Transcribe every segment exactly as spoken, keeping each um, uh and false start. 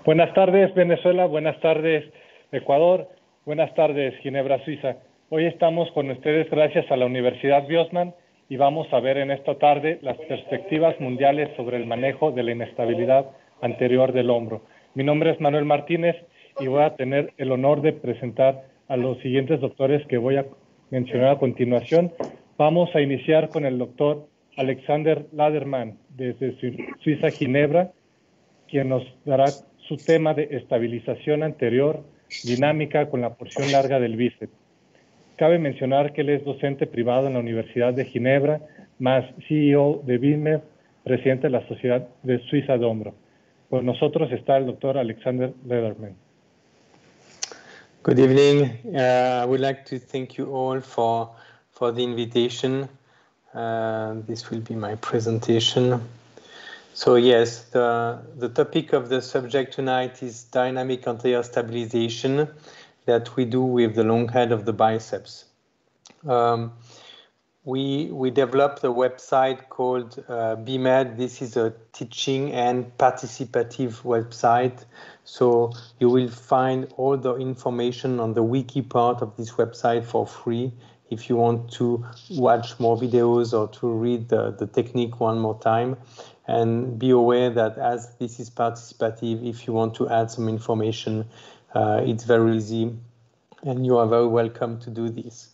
Buenas tardes, Venezuela. Buenas tardes, Ecuador. Buenas tardes, Ginebra, Suiza. Hoy estamos con ustedes gracias a la Universidad Viosman y vamos a ver en esta tarde las perspectivas mundiales sobre el manejo de la inestabilidad anterior del hombro. Mi nombre es Manuel Martínez y voy a tener el honor de presentar a los siguientes doctores que voy a mencionar a continuación. Vamos a iniciar con el doctor Alexander Laderman, desde Suiza, Ginebra, quien nos dará su tema de estabilización anterior dinámica con la porción larga del bíceps. Cabe mencionar que él es docente privado en la Universidad de Ginebra, más C E O de BIMER, presidente de la Sociedad de Suiza de Hombro. Con nosotros está el doctor Alexander Lederman. Good evening. Uh, I would like to thank you all for, for the invitation. Uh, this will be my presentation. So yes, the, the topic of the subject tonight is dynamic anterior stabilization that we do with the long head of the biceps. Um, we, we developed a website called uh, BIMED. This is a teaching and participative website. So you will find all the information on the wiki part of this website for free if you want to watch more videos or to read the, the technique one more time. And be aware that as this is participative, if you want to add some information, uh, it's very easy and you are very welcome to do this.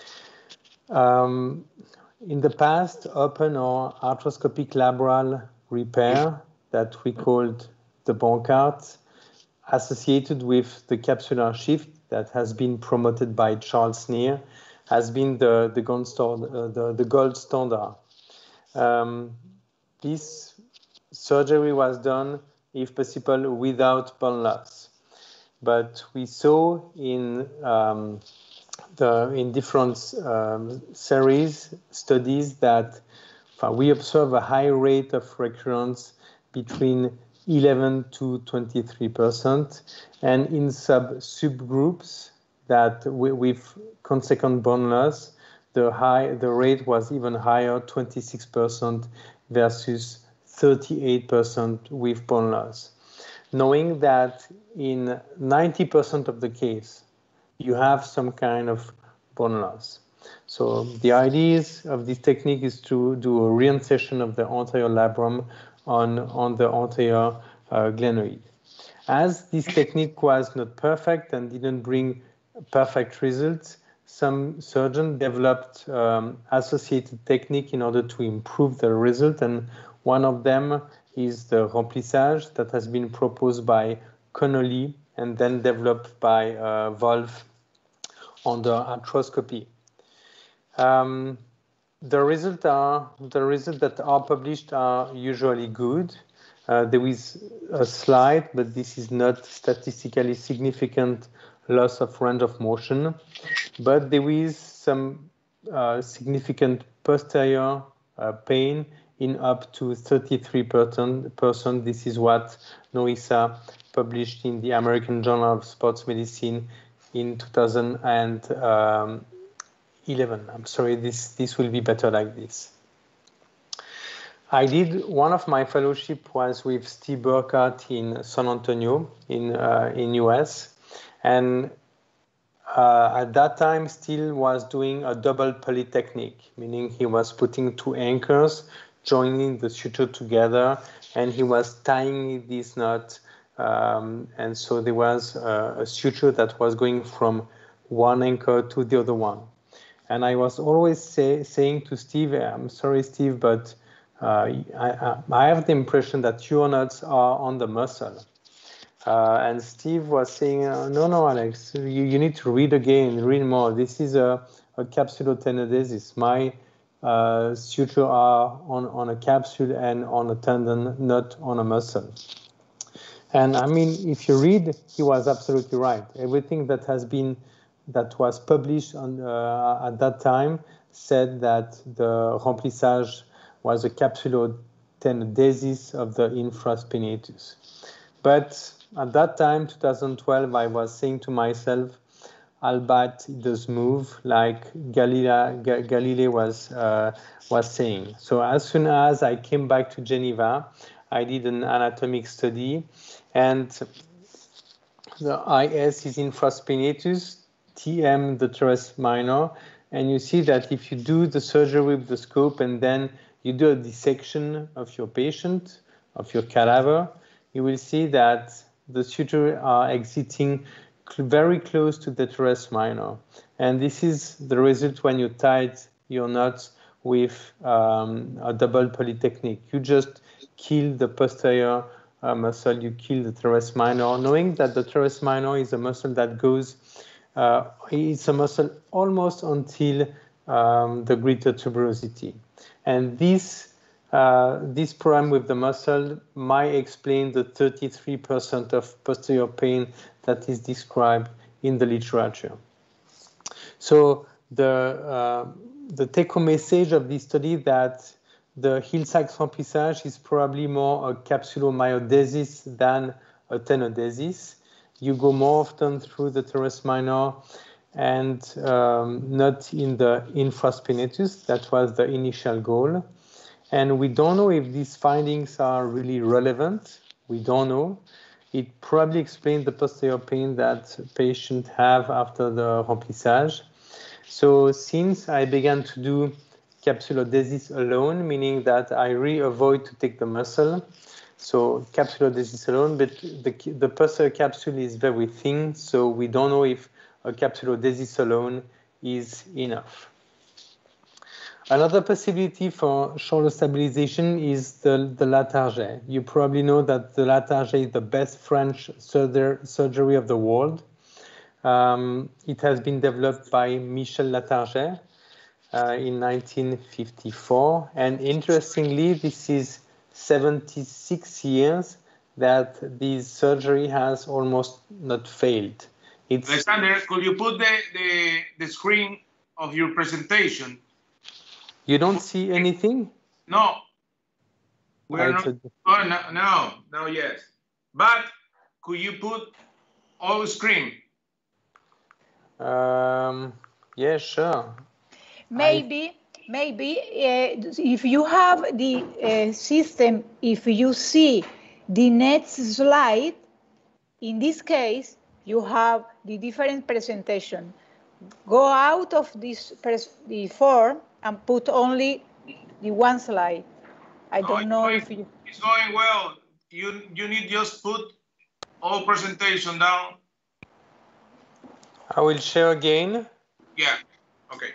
Um, in the past, open or arthroscopic labral repair that we called the Bancart, associated with the capsular shift that has been promoted by Charles Neer, has been the, the, gold, standard, uh, the, the gold standard. Um, This surgery was done, if possible, without bone loss. But we saw in um, the in different um, series studies that uh, we observe a high rate of recurrence between eleven to twenty-three percent, and in sub subgroups that we, with consequent bone loss, the high the rate was even higher, twenty-six percent. Versus thirty-eight percent with bone loss. Knowing that in ninety percent of the case, you have some kind of bone loss. So the idea of this technique is to do a reinsertion of the anterior labrum on, on the anterior uh, glenoid. As this technique was not perfect and didn't bring perfect results, some surgeons developed um, associated technique in order to improve the result, and one of them is the remplissage that has been proposed by Connolly and then developed by uh, Wolf under arthroscopy. Um, the results are the results that are published are usually good. Uh, there is a slide, but this is not statistically significant loss of range of motion, but there is some uh, significant posterior uh, pain in up to thirty-three percent. This is what Noisa published in the American Journal of Sports Medicine in two thousand eleven. I'm sorry, this, this will be better like this. I did, one of my fellowship was with Steve Burkhardt in San Antonio in, uh, in U S, and uh, at that time still was doing a double pulley technique, meaning he was putting two anchors, joining the suture together, and he was tying this knot, um, and so there was a, a suture that was going from one anchor to the other one. And I was always say, saying to Steve, I'm sorry, Steve, but uh, I, I have the impression that your knots are on the muscle. Uh, and Steve was saying, uh, no, no, Alex, you, you need to read again, read more. This is a, a capsulotenodesis. My uh, suture are on, on a capsule and on a tendon, not on a muscle. And I mean, if you read, he was absolutely right. Everything that has been, that was published on, uh, at that time said that the remplissage was a capsulotenodesis of the infraspinatus. But at that time, two thousand twelve, I was saying to myself, albeit it does move, like Galilei, Galilei was, uh, was saying. So as soon as I came back to Geneva, I did an anatomic study, and the I S is infraspinatus, T M the teres minor, and you see that if you do the surgery with the scope and then you do a dissection of your patient, of your cadaver, you will see that the sutures are exiting very close to the teres minor. And this is the result when you tied your knots with um, a double pulley technique. You just kill the posterior uh, muscle, you kill the teres minor, knowing that the teres minor is a muscle that goes, uh, it's a muscle almost until um, the greater tuberosity. And this, uh, this problem with the muscle might explain the thirty-three percent of posterior pain that is described in the literature. So the, uh, the take-home message of this study that the Hill-Sachs remplissage is probably more a capsulomyodesis than a tenodesis. You go more often through the teres minor and um, not in the infraspinatus. That was the initial goal. And we don't know if these findings are really relevant. We don't know. It probably explains the posterior pain that patients have after the remplissage. So since I began to do capsulodesis alone, meaning that I really avoid to take the muscle, so capsulodesis alone, but the, the posterior capsule is very thin, so we don't know if a capsulodesis alone is enough. Another possibility for shoulder stabilization is the, the Latarjet. You probably know that the Latarjet is the best French surgery of the world. Um, it has been developed by Michel Latarjet uh, in nineteen fifty-four. And interestingly, this is seventy-six years that this surgery has almost not failed. It's Alexander, could you put the, the, the screen of your presentation? You don't see anything? No. We're not. A... Oh, no, no, no, yes. But could you put all screen? Um, yeah, sure. Maybe, I... maybe uh, if you have the uh, system, if you see the next slide, in this case, you have the different presentation. Go out of this the form and put only the one slide. I don't no, know going, if you... It's going well. You, you need just put all presentation down. I will share again. Yeah, okay.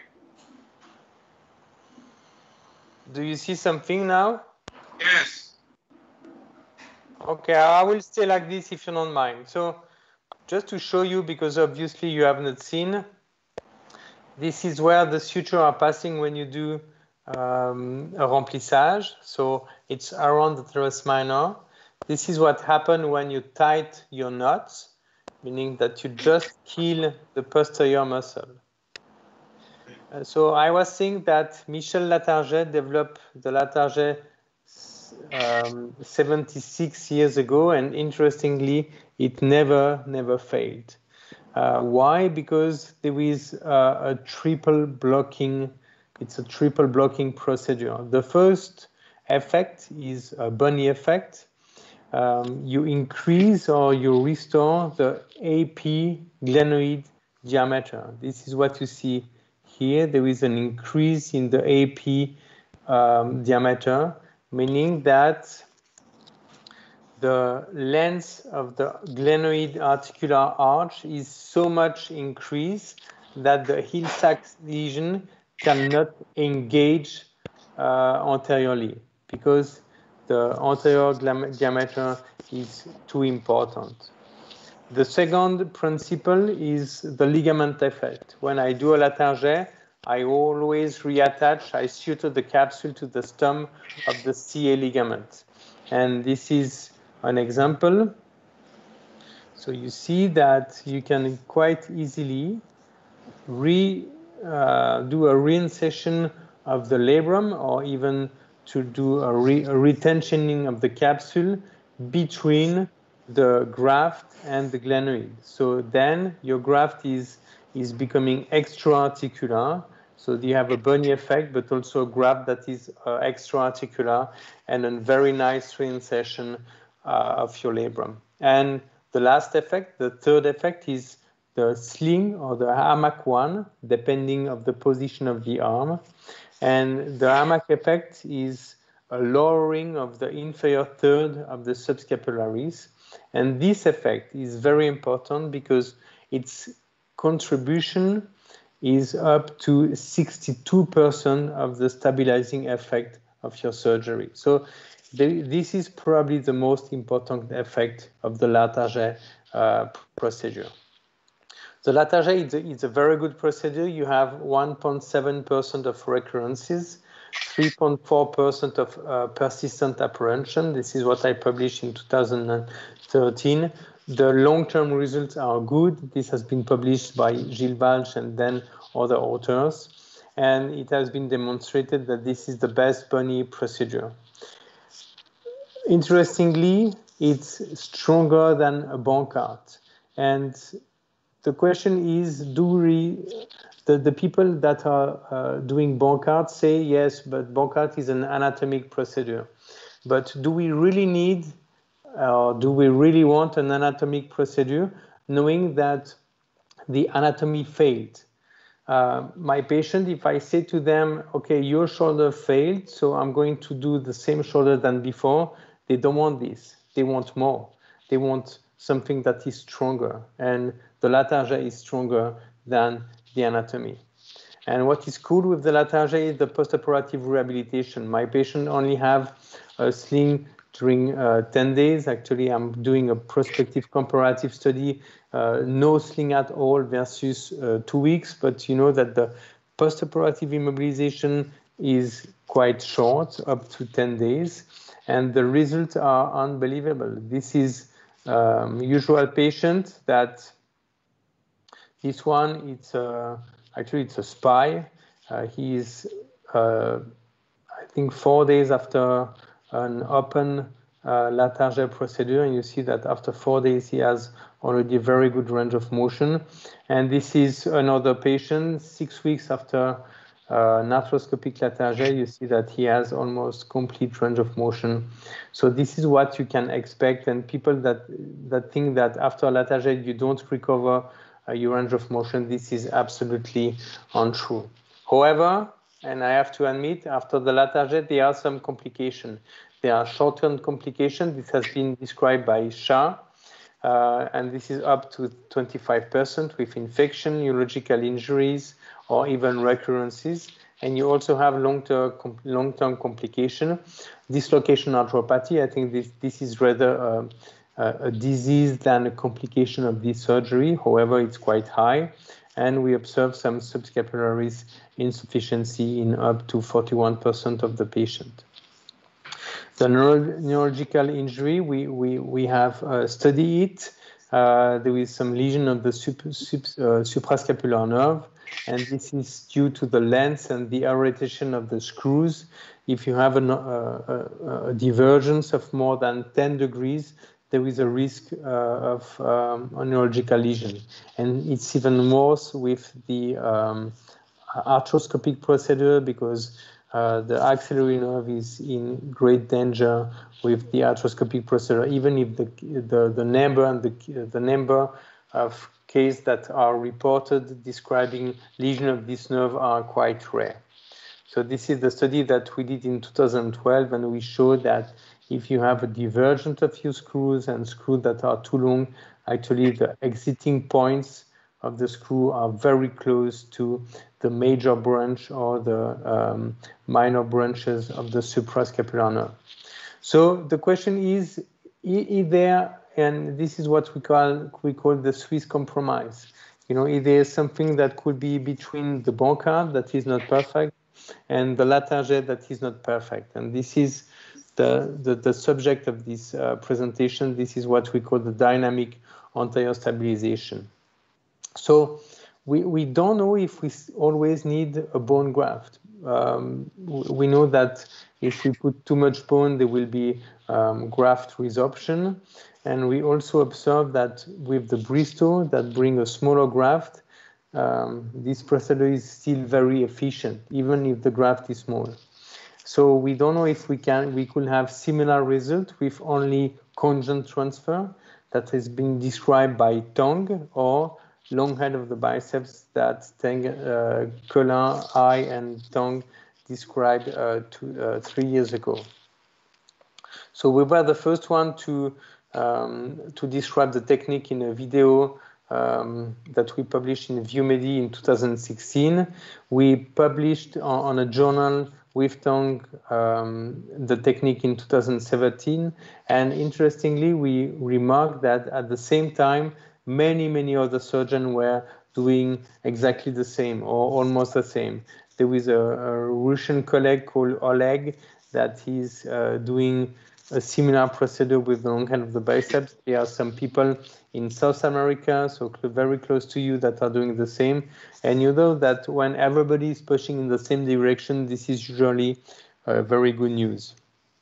Do you see something now? Yes. Okay, I will stay like this if you don't mind. So just to show you, because obviously you have not seen, this is where the sutures are passing when you do um, a remplissage. So it's around the teres minor. This is what happened when you tight your knots, meaning that you just kill the posterior muscle. Uh, so I was saying that Michel Latarjet developed the Latarjet um, seventy-six years ago, and interestingly, it never, never failed. Uh, why? Because there is uh, a triple blocking, it's a triple blocking procedure. The first effect is a Bonney effect. Um, you increase or you restore the A P glenoid diameter. This is what you see here. There is an increase in the A P um, diameter, meaning that the length of the glenoid articular arch is so much increased that the Hill-Sachs lesion cannot engage uh, anteriorly because the anterior diameter is too important. The second principle is the ligament effect. When I do a Latarjet, I always reattach, I suture the capsule to the stem of the C A ligament. And this is an example. So you see that you can quite easily re, uh, do a reinsertion of the labrum, or even to do a, re, a retensioning of the capsule between the graft and the glenoid. So then your graft is, is becoming extra-articular, So you have a bony effect, but also a graft that is uh, extra-articular and a very nice reinsertion uh, of your labrum. And the last effect, the third effect, is the sling or the hammock one, depending on the position of the arm. And the hammock effect is a lowering of the inferior third of the subscapularis. And this effect is very important because its contribution is up to sixty-two percent of the stabilizing effect of your surgery. So the, this is probably the most important effect of the Latarjet uh, procedure. The Latarjet is a, is a very good procedure. You have one point seven percent of recurrences, three point four percent of uh, persistent apprehension. This is what I published in two thousand thirteen. The long-term results are good. This has been published by Gilles Walch and then other authors. And it has been demonstrated that this is the best bony procedure. Interestingly, it's stronger than a Bankart. And the question is, do we, the, the people that are uh, doing Bankart say, yes, but Bankart is an anatomic procedure. But do we really need, or do we really want an anatomic procedure, knowing that the anatomy failed? Uh, my patient, if I say to them, okay, your shoulder failed, so I'm going to do the same shoulder than before, they don't want this. They want more. They want something that is stronger. And the Latarjet is stronger than the anatomy. And what is cool with the Latarjet is the postoperative rehabilitation. My patient only have a sling during uh, ten days. Actually, I'm doing a prospective comparative study, uh, no sling at all versus uh, two weeks. But you know that the postoperative immobilization is quite short, up to ten days. And the results are unbelievable. This is um, usual patient that this one, it's a, actually it's a spy. Uh, he is, uh, I think, four days after an open uh, Latarjet procedure, and you see that after four days he has already a very good range of motion. And this is another patient, six weeks after uh, an arthroscopic Latarjet, you see that he has almost complete range of motion. So this is what you can expect, and people that, that think that after Latarjet you don't recover uh, your range of motion, this is absolutely untrue. However, and I have to admit, after the Latarjet, there are some complications. There are short-term complications. This has been described by Shah, uh, and this is up to twenty-five percent with infection, neurological injuries, or even recurrences. And you also have long-term long-term complication. Dislocation arthropathy, I think this, this is rather uh, a disease than a complication of this surgery. However, it's quite high. And we observe some subscapularis insufficiency in up to forty-one percent of the patient. The neuro neurological injury, we, we, we have uh, studied it. Uh, there is some lesion of the sup sup uh, suprascapular nerve, and this is due to the length and the orientation of the screws. If you have an, uh, a, a divergence of more than ten degrees, there is a risk uh, of um, a neurological lesion. And it's even worse with the um, arthroscopic procedure because uh, the axillary nerve is in great danger with the arthroscopic procedure, even if the, the, the number and the, the number of cases that are reported describing lesion of this nerve are quite rare. So this is the study that we did in two thousand twelve, and we showed that if you have a divergence of your screws and screws that are too long, actually the exiting points of the screw are very close to the major branch or the um, minor branches of the suprascapular nerve. So the question is, is there, and this is what we call we call the Swiss compromise. You know, is there something that could be between the Bankart that is not perfect and the Latarjet that is not perfect? And this is the, the, the subject of this uh, presentation. This is what we call the dynamic anterior stabilization. So we, we don't know if we always need a bone graft. Um, we know that if we put too much bone, there will be um, graft resorption. And we also observe that with the Bristow that bring a smaller graft, um, this procedure is still very efficient, even if the graft is small. So we don't know if we can, we could have similar result with only conjoint transfer that is being described by Tong, or long head of the biceps that Teng, uh, Colin, I, and Tong described uh, two, uh, three years ago. So we were the first one to um, to describe the technique in a video um, that we published in ViewMedi in two thousand sixteen. We published on, on a journal with Tong um, the technique in two thousand seventeen, and interestingly, we remarked that at the same time, many, many other surgeons were doing exactly the same or almost the same. There was a, a Russian colleague called Oleg that is uh, doing a similar procedure with the long head of the biceps. There are some people in South America, so very close to you, that are doing the same. And you know that when everybody is pushing in the same direction, this is usually uh, very good news.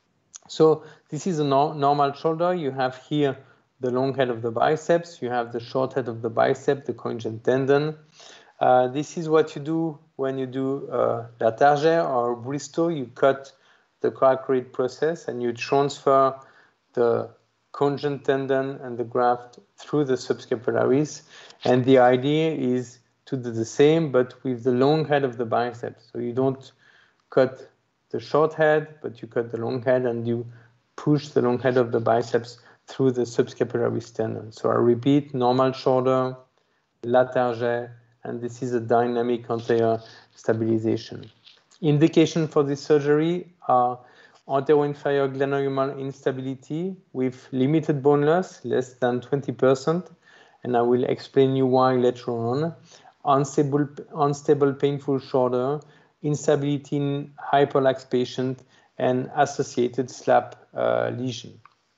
So this is a no normal shoulder. You have here the long head of the biceps. You have the short head of the bicep, the conjoint tendon. Uh, this is what you do when you do uh, la Target or Bristow. You cut the cricoid process and you transfer the conjoint tendon and the graft through the subscapularis. And the idea is to do the same, but with the long head of the biceps. So you don't cut the short head, but you cut the long head and you push the long head of the biceps through the subscapularis tendon. So I repeat, normal shoulder, la Target, and this is a dynamic anterior stabilization. Indication for this surgery are anteroinferior glenohumeral instability with limited bone loss, less than twenty percent, and I will explain you why later on. Unstable, unstable painful shoulder, instability in hyperlax patient, and associated slap uh, lesion.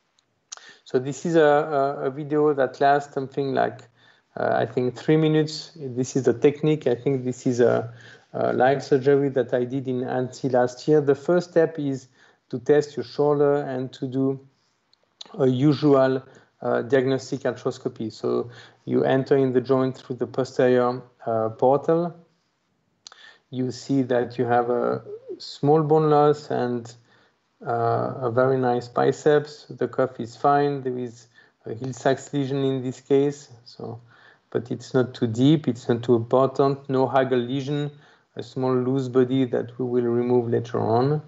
So this is a, a, a video that lasts something like, uh, I think, three minutes. This is a technique. I think this is a Uh, live surgery that I did in Annecy last year. The first step is to test your shoulder and to do a usual uh, diagnostic arthroscopy. So you enter in the joint through the posterior uh, portal. You see that you have a small bone loss and uh, a very nice biceps. The cuff is fine. There is a Hill-Sachs lesion in this case, so, but it's not too deep. It's not too important. No Hagel lesion. A small loose body that we will remove later on.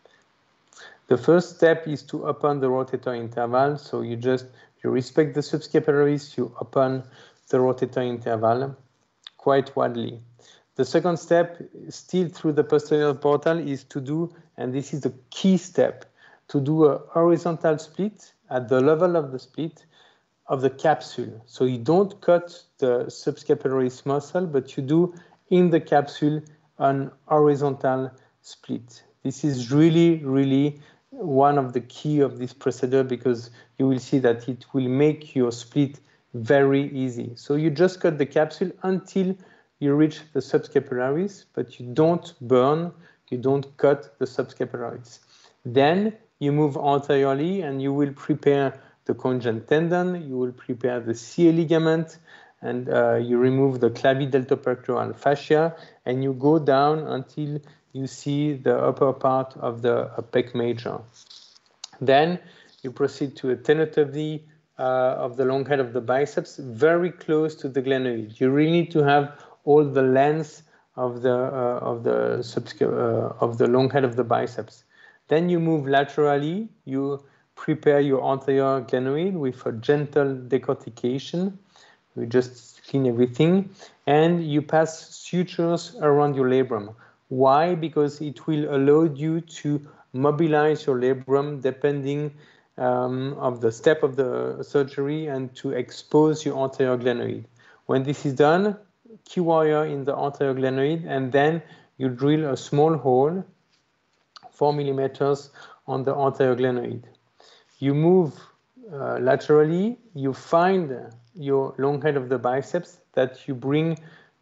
The first step is to open the rotator interval. So you just, you respect the subscapularis, you open the rotator interval quite widely. The second step, still through the posterior portal, is to do, and this is the key step, to do a horizontal split at the level of the split of the capsule. So you don't cut the subscapularis muscle, but you do in the capsule an horizontal split. This is really, really one of the key of this procedure, because you will see that it will make your split very easy. So you just cut the capsule until you reach the subscapularis, but you don't burn, you don't cut the subscapularis. Then you move anteriorly and you will prepare the conjoint tendon, you will prepare the C A ligament, and uh, you remove the clavideltopectoral fascia, and you go down until you see the upper part of the uh, pec major. Then you proceed to a tenotomy uh, of the long head of the biceps, very close to the glenoid. You really need to have all the length of the uh, of the uh, of the long head of the biceps. Then you move laterally. You prepare your anterior glenoid with a gentle decortication. You just clean everything, and you pass sutures around your labrum. Why? Because it will allow you to mobilize your labrum depending um, of the step of the surgery and to expose your anterior glenoid. When this is done, key wire in the anterior glenoid, and then you drill a small hole, four millimeters, on the anterior glenoid. You move uh, laterally, you find your long head of the biceps that you bring,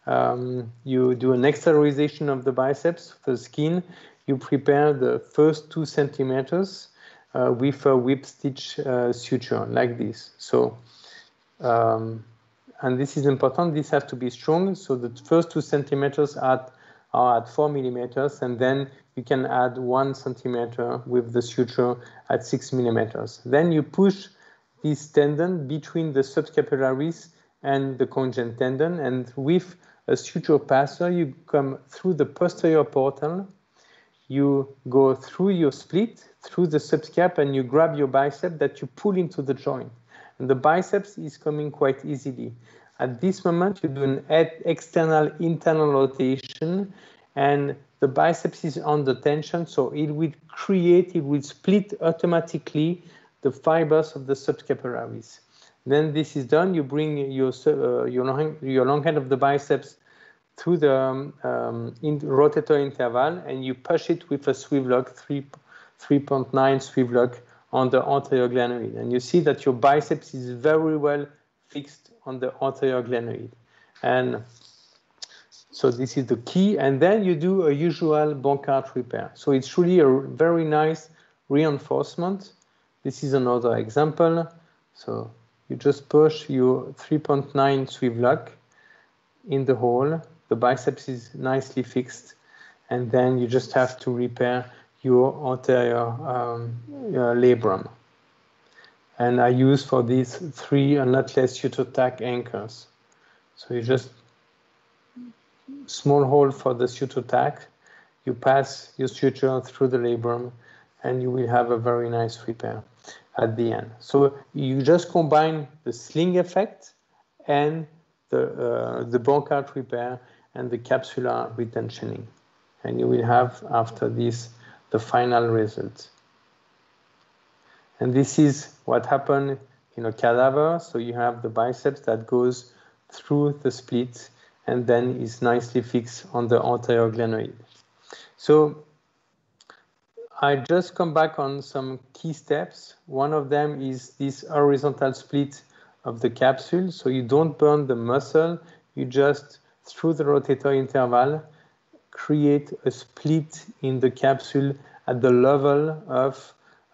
um, you do an exteriorization of the biceps, the skin, you prepare the first two centimeters uh, with a whip stitch uh, suture like this. So um, and this is important, this has to be strong. So the first two centimeters are, are at four millimeters, and then you can add one centimeter with the suture at six millimeters. Then you push this tendon between the subscapularis and the conjoint tendon, and with a suture passer, you come through the posterior portal, you go through your split, through the subscap, and you grab your bicep that you pull into the joint. And the biceps is coming quite easily. At this moment, you do an external, internal rotation, and the biceps is under tension, so it will create, it will split automatically the fibers of the subscapularis. Then this is done, you bring your, uh, your, long, your long head of the biceps through the um, um, in rotator interval, and you push it with a swivel lock, three point nine swivel lock on the anterior glenoid. And you see that your biceps is very well fixed on the anterior glenoid. And so this is the key. And then you do a usual Bankart repair. So it's really a very nice reinforcement. This is another example. So you just push your three point nine swivel lock in the hole. The biceps is nicely fixed, and then you just have to repair your anterior um, uh, labrum. And I use for these three nutless suture tack anchors. So you just small hole for the suture tack, you pass your suture through the labrum, and you will have a very nice repair at the end. So you just combine the sling effect and the, uh, the Bankart repair and the capsular retentioning. And you will have, after this, the final result. And this is what happened in a cadaver. So you have the biceps that goes through the split and then is nicely fixed on the anterior glenoid. So I just come back on some key steps. One of them is this horizontal split of the capsule. So you don't burn the muscle, you just, through the rotator interval, create a split in the capsule at the level of,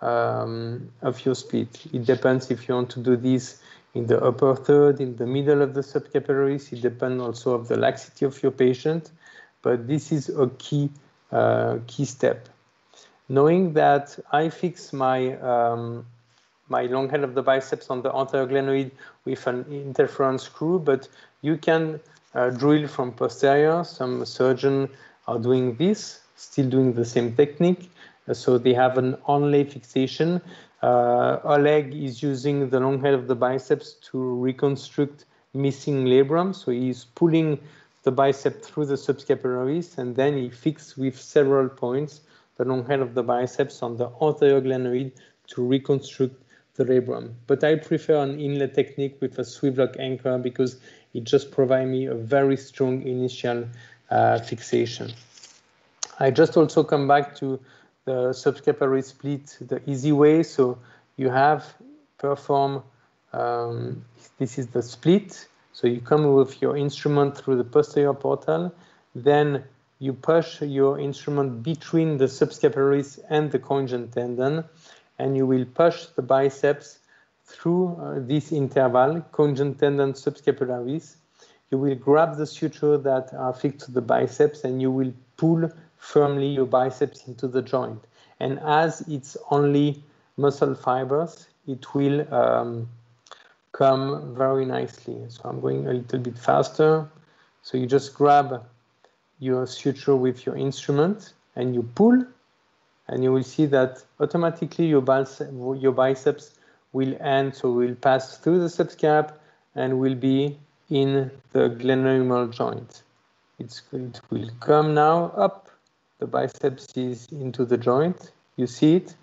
um, of your split. It depends if you want to do this in the upper third, in the middle of the subscapularis. It depends also of the laxity of your patient, but this is a key, uh, key step. Knowing that I fix my, um, my long head of the biceps on the anterior glenoid with an interference screw, but you can Uh, drill from posterior. Some surgeons are doing this, still doing the same technique. Uh, so they have an onlay fixation. Uh, Oleg is using the long head of the biceps to reconstruct missing labrum. So he's pulling the bicep through the subscapularis, and then he fixes with several points the long head of the biceps on the anterior glenoid to reconstruct the labrum. But I prefer an inlay technique with a swivel lock anchor because it just provides me a very strong initial uh, fixation. I just also come back to the subscapulary split the easy way. So you have perform, um, this is the split. So you come with your instrument through the posterior portal, then you push your instrument between the subscapularis and the conjoint tendon, and you will push the biceps through uh, this interval, conjoint tendon subscapularis. You will grab the suture that are fixed to the biceps, and you will pull firmly your biceps into the joint. And as it's only muscle fibers, it will um, come very nicely. So I'm going a little bit faster. So you just grab your suture with your instrument and you pull, and you will see that automatically your, biceps, your biceps will end, so will pass through the subscap and will be in the glenohumeral joint. It's, it will come now up, the biceps is into the joint, you see it,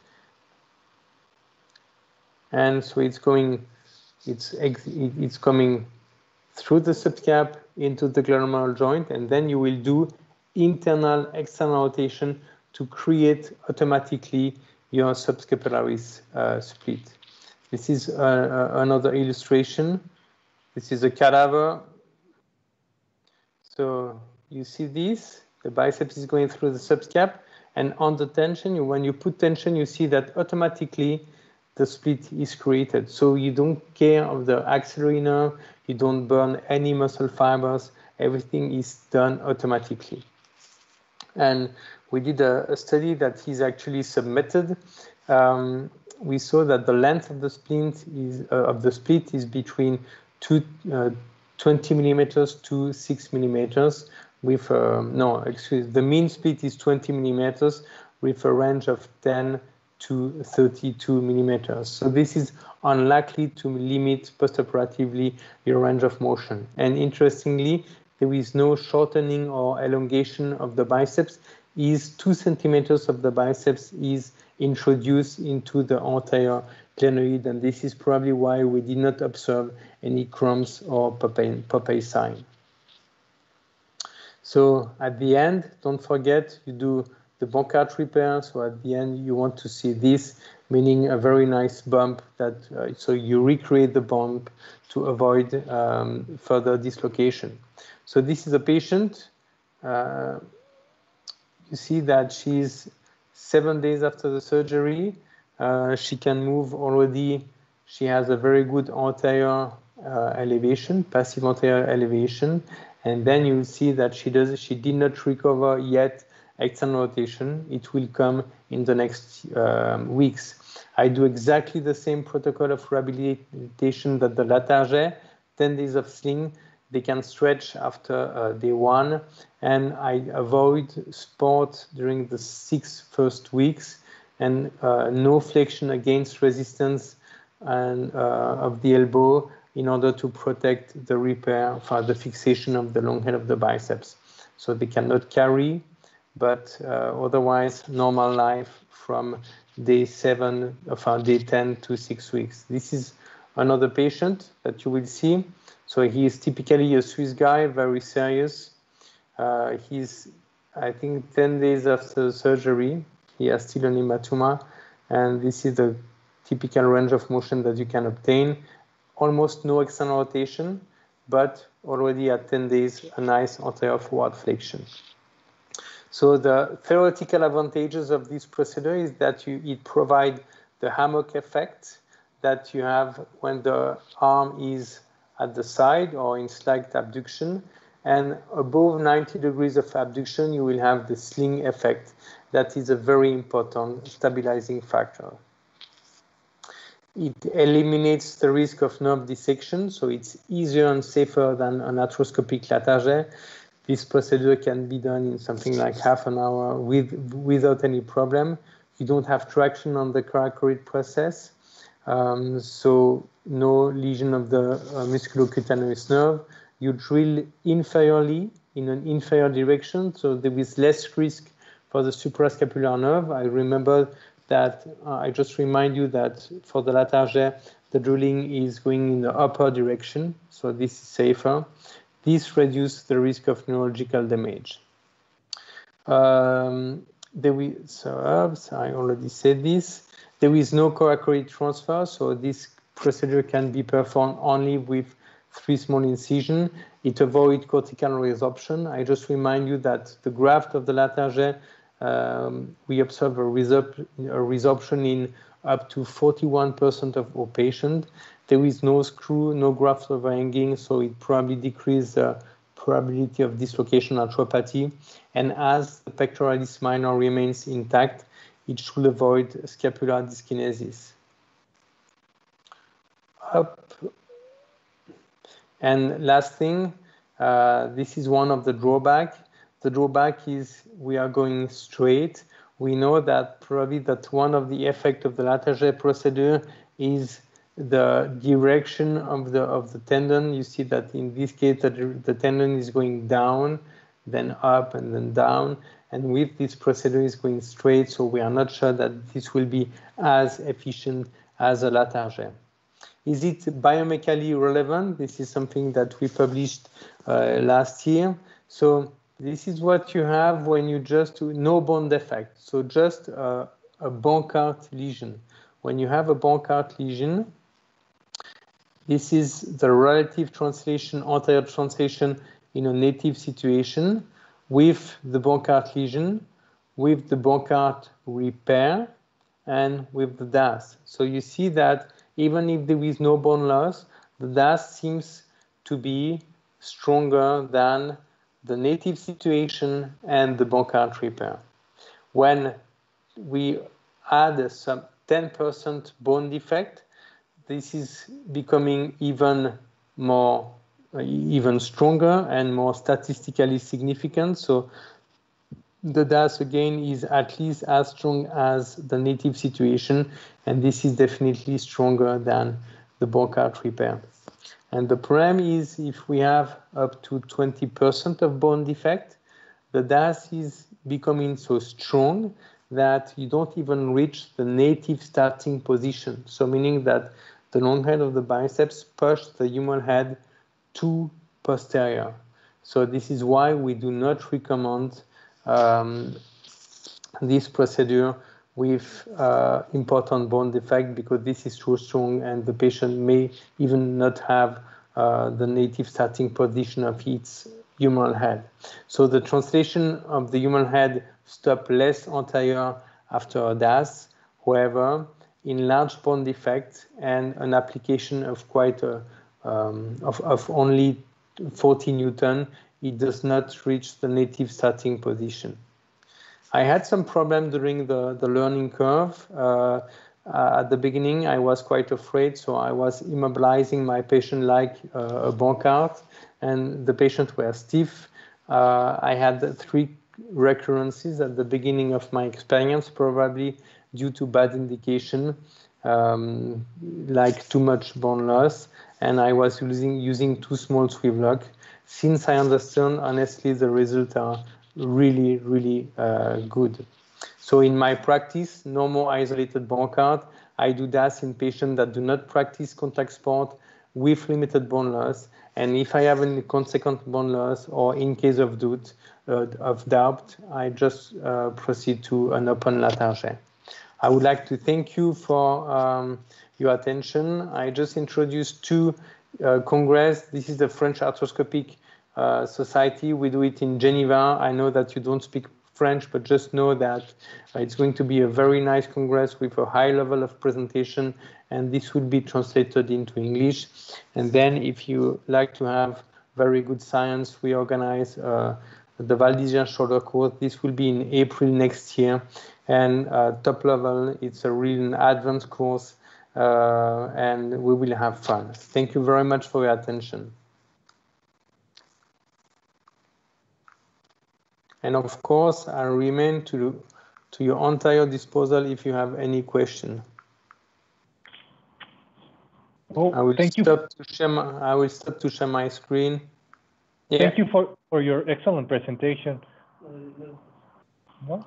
and so it's going, it's, it's coming through the subscap into the glenohumeral joint, and then you will do internal, external rotation to create automatically your subscapularis uh, split. This is uh, uh, another illustration. This is a cadaver. So you see this, the biceps is going through the subscap, and under tension, you, when you put tension, you see that automatically the split is created. So you don't care of the axillary nerve, You don't burn any muscle fibers. Everything is done automatically. And we did a, a study that he's actually submitted. Um, we saw that the length of the splint is uh, of the split is between two, uh, twenty millimeters to six millimeters. With um, no, excuse, the mean split is twenty millimeters with a range of ten to thirty-two millimeters. So this is unlikely to limit postoperatively your range of motion. And interestingly, there is no shortening or elongation of the biceps. Is two centimeters of the biceps is introduced into the entire glenoid, and this is probably why we did not observe any crumbs or Popeye sign. So at the end, don't forget, you do the Bankart repair. So at the end, you want to see this, meaning a very nice bump. That uh, so you recreate the bump to avoid um, further dislocation. So this is a patient. Uh, you see that she's seven days after the surgery. Uh, she can move already. She has a very good anterior uh, elevation, passive anterior elevation. And then you see that she does. She did not recover yet external rotation. It will come in the next um, weeks. I do exactly the same protocol of rehabilitation that the Latarjet, ten days of sling. They can stretch after uh, day one, and I avoid sport during the six first weeks, and uh, no flexion against resistance and uh, of the elbow in order to protect the repair for the fixation of the long head of the biceps. So they cannot carry, but uh, otherwise normal life from day seven, from day ten to six weeks. This is another patient that you will see. So he is typically a Swiss guy, very serious. Uh, he's, I think, ten days after the surgery. He has still an hematoma, and this is the typical range of motion that you can obtain. Almost no external rotation, but already at ten days, a nice anterior forward flexion. So the theoretical advantages of this procedure is that you, it provides the hammock effect that you have when the arm is at the side or in slight abduction, and above ninety degrees of abduction, you will have the sling effect. That is a very important stabilizing factor. It eliminates the risk of nerve dissection, so it's easier and safer than an arthroscopic Latarjet. This procedure can be done in something like half an hour with, without any problem. You don't have traction on the coracoid process, um, so no lesion of the uh, musculocutaneous nerve. You drill inferiorly in an inferior direction, so there is less risk for the suprascapular nerve. I remember that uh, I just remind you that for the Latarjet, the drilling is going in the upper direction, so this is safer. This reduces the risk of neurological damage. Um, there we, so, uh, so I already said this. There is no coracoid transfer, so this procedure can be performed only with three small incisions. It avoids cortical resorption. I just remind you that the graft of the Latarjet, um, we observe a, resorp a resorption in up to forty-one percent of our patients. There is no screw, no graft overhanging, so it probably decreases the probability of dislocation arthropathy. And as the pectoralis minor remains intact, it should avoid scapular dyskinesis. Up. And last thing, uh, this is one of the drawbacks. The drawback is we are going straight. We know that probably that one of the effects of the Latarjet procedure is the direction of the of the tendon. You see that in this case, the, the tendon is going down, then up, and then down. And with this procedure, is going straight. So we are not sure that this will be as efficient as a Latarjet. Is it biomechanically relevant? This is something that we published uh, last year. So this is what you have when you just do no bone defect. So just uh, a Bankart lesion. When you have a Bankart lesion, this is the relative translation, anterior translation in a native situation with the Bankart lesion, with the Bankart repair, and with the D A S. So you see that even if there is no bone loss, the D A S seems to be stronger than the native situation and the Bankart repair. When we add some ten percent bone defect, this is becoming even more, uh, even stronger and more statistically significant. So the D A S again is at least as strong as the native situation, and this is definitely stronger than the Bankart repair. And the problem is if we have up to twenty percent of bone defect, the D A S is becoming so strong that you don't even reach the native starting position. So meaning that the long head of the biceps push the humeral head to posterior. So this is why we do not recommend um, this procedure with uh, important bone defect, because this is too strong and the patient may even not have uh, the native starting position of its humeral head. So the translation of the humeral head stop less anterior after a D A S. However, in large bone defect and an application of quite a, um, of, of only forty Newton, it does not reach the native starting position. I had some problem during the, the learning curve. Uh, uh, at the beginning, I was quite afraid, so I was immobilizing my patient like uh, a Bankart, and the patient were stiff. Uh, I had three recurrences at the beginning of my experience, probably due to bad indication, um, like too much bone loss, and I was using, using too small sweep lock. Since I understand, honestly, the results are really, really uh, good. So in my practice, no more isolated Bankart. I do D A S in patients that do not practice contact sport with limited bone loss. And if I have any consequent bone loss, or in case of doubt, uh, of doubt, I just uh, proceed to an open Latarjet. I would like to thank you for um, your attention. I just introduced two uh, congress. This is the French Arthroscopic uh, Society. We do it in Geneva. I know that you don't speak French, but just know that uh, it's going to be a very nice congress with a high level of presentation, and this will be translated into English. And then if you like to have very good science, we organize uh, the Val d'Isère shoulder course. This will be in April next year. And uh, top level, it's a really advanced course, uh, and we will have fun. Thank you very much for your attention. And of course, I remain to, to your entire disposal if you have any question. Oh, I will thank stop you. to share my, I will stop to share my screen. Yeah. Thank you for, for your excellent presentation. What?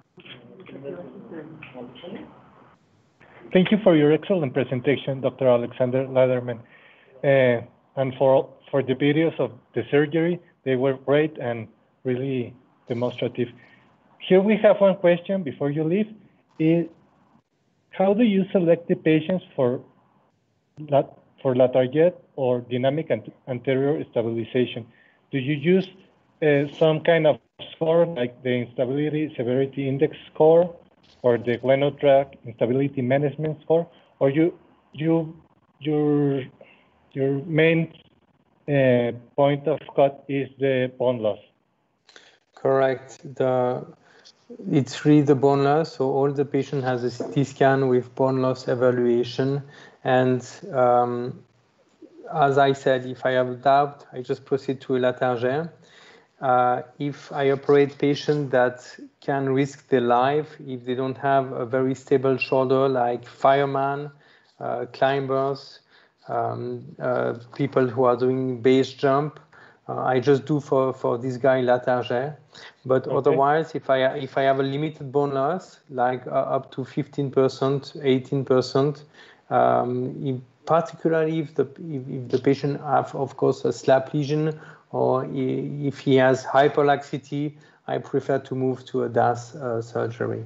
Thank you for your excellent presentation, Doctor Alexander Lederman. Uh, and for, for the videos of the surgery, they were great and really demonstrative. Here we have one question before you leave. Is, how do you select the patients for, lat, for Latarjet or dynamic anterior stabilization? Do you use uh, some kind of score like the Instability Severity Index score or the Glenotrac Instability Management score, or you, you, your, your main uh, point of cut is the bone loss? Correct. The, it's really the bone loss. So all the patient has a C T scan with bone loss evaluation. And um, as I said, if I have doubt, I just proceed to a Latarjet. Uh, if I operate patients that can risk their life, if they don't have a very stable shoulder, like firemen, uh, climbers, um, uh, people who are doing base jump, uh, I just do for, for this guy Latarjet. But okay. Otherwise, if I, if I have a limited bone loss, like uh, up to fifteen percent, eighteen percent, um, if, particularly if the, if, if the patient have, of course, a slap lesion, or if he has hyperlaxity, I prefer to move to a D A S uh, surgery.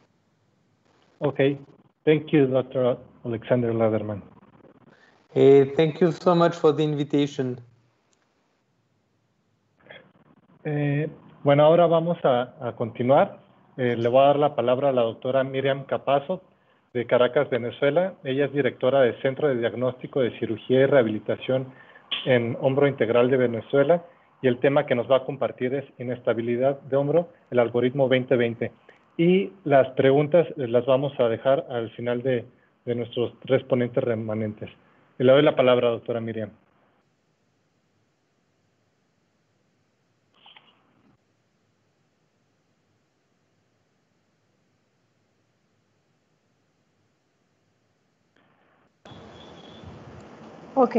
Okay. Thank you, Doctor Alexander Lederman. Hey, thank you so much for the invitation. Eh, bueno, ahora vamos a, a continuar. Eh, le voy a dar la palabra a la doctora Miriam Capazo, de Caracas, Venezuela. Ella es directora del Centro de Diagnóstico de Cirugía y Rehabilitación en hombro integral de Venezuela, y el tema que nos va a compartir es inestabilidad de hombro, el algoritmo veinte veinte. Y las preguntas las vamos a dejar al final de, de nuestros tres ponentes remanentes. Y le doy la palabra, doctora Miriam. Ok.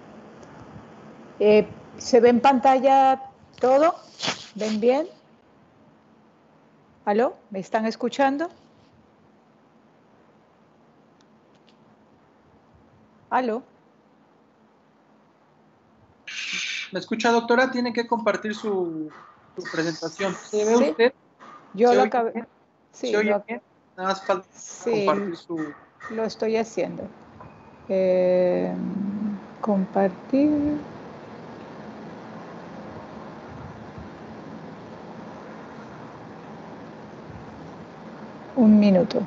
Eh, ¿Se ve en pantalla todo? ¿Ven bien? ¿Aló? ¿Me están escuchando? ¿Aló? ¿Me escucha, doctora? Tiene que compartir su, su presentación. ¿Se ve Sí, usted? yo ¿Se lo oye acabé. bien? Sí, ¿Se oye lo, bien? Nada más falta sí, compartir su... lo estoy haciendo. Eh, compartir. Un minuto.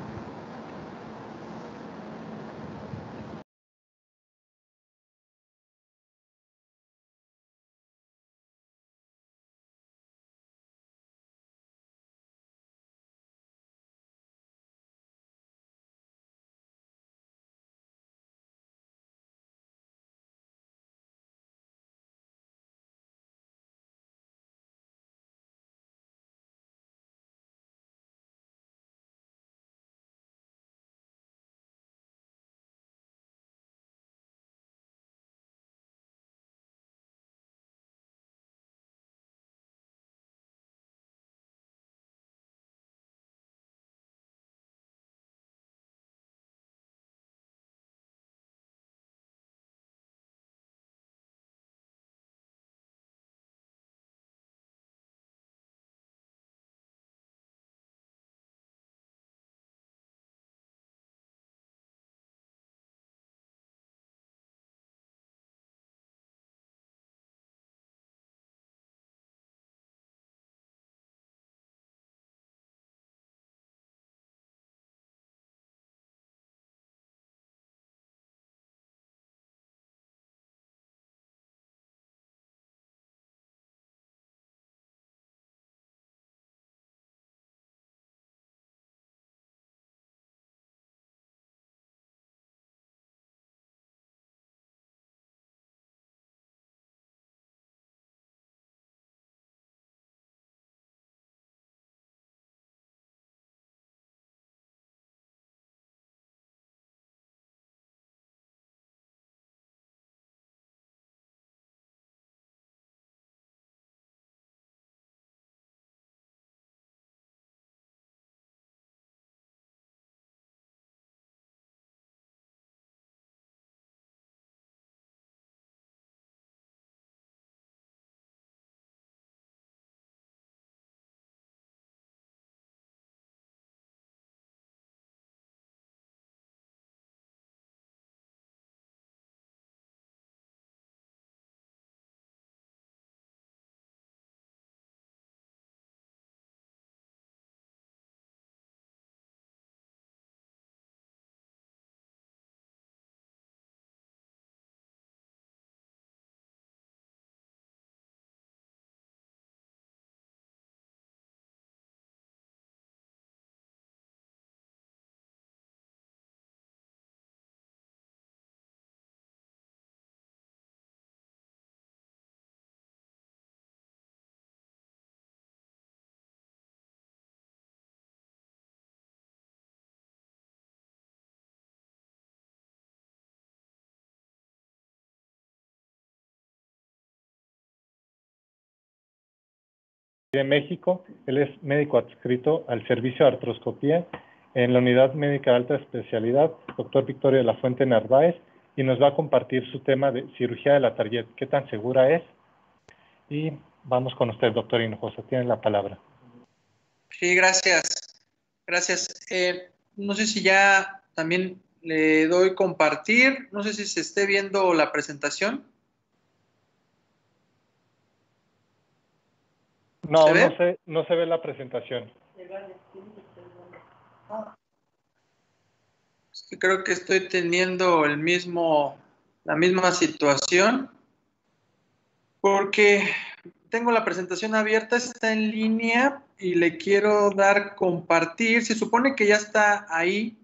De México. Él es médico adscrito al servicio de artroscopía en la Unidad Médica de Alta Especialidad, doctor Victorio de la Fuente Narváez, y nos va a compartir su tema de cirugía de la Target, qué tan segura es. Y vamos con usted, doctor Hinojosa, tiene la palabra. Sí, gracias. Gracias. Eh, no sé si ya también le doy compartir. No sé si se esté viendo la presentación. No, ¿Se ve? no se, no se ve la presentación. Es que creo que estoy teniendo el mismo, la misma situación. porque tengo la presentación abierta, está en línea y le quiero dar compartir. Se supone que ya está ahí.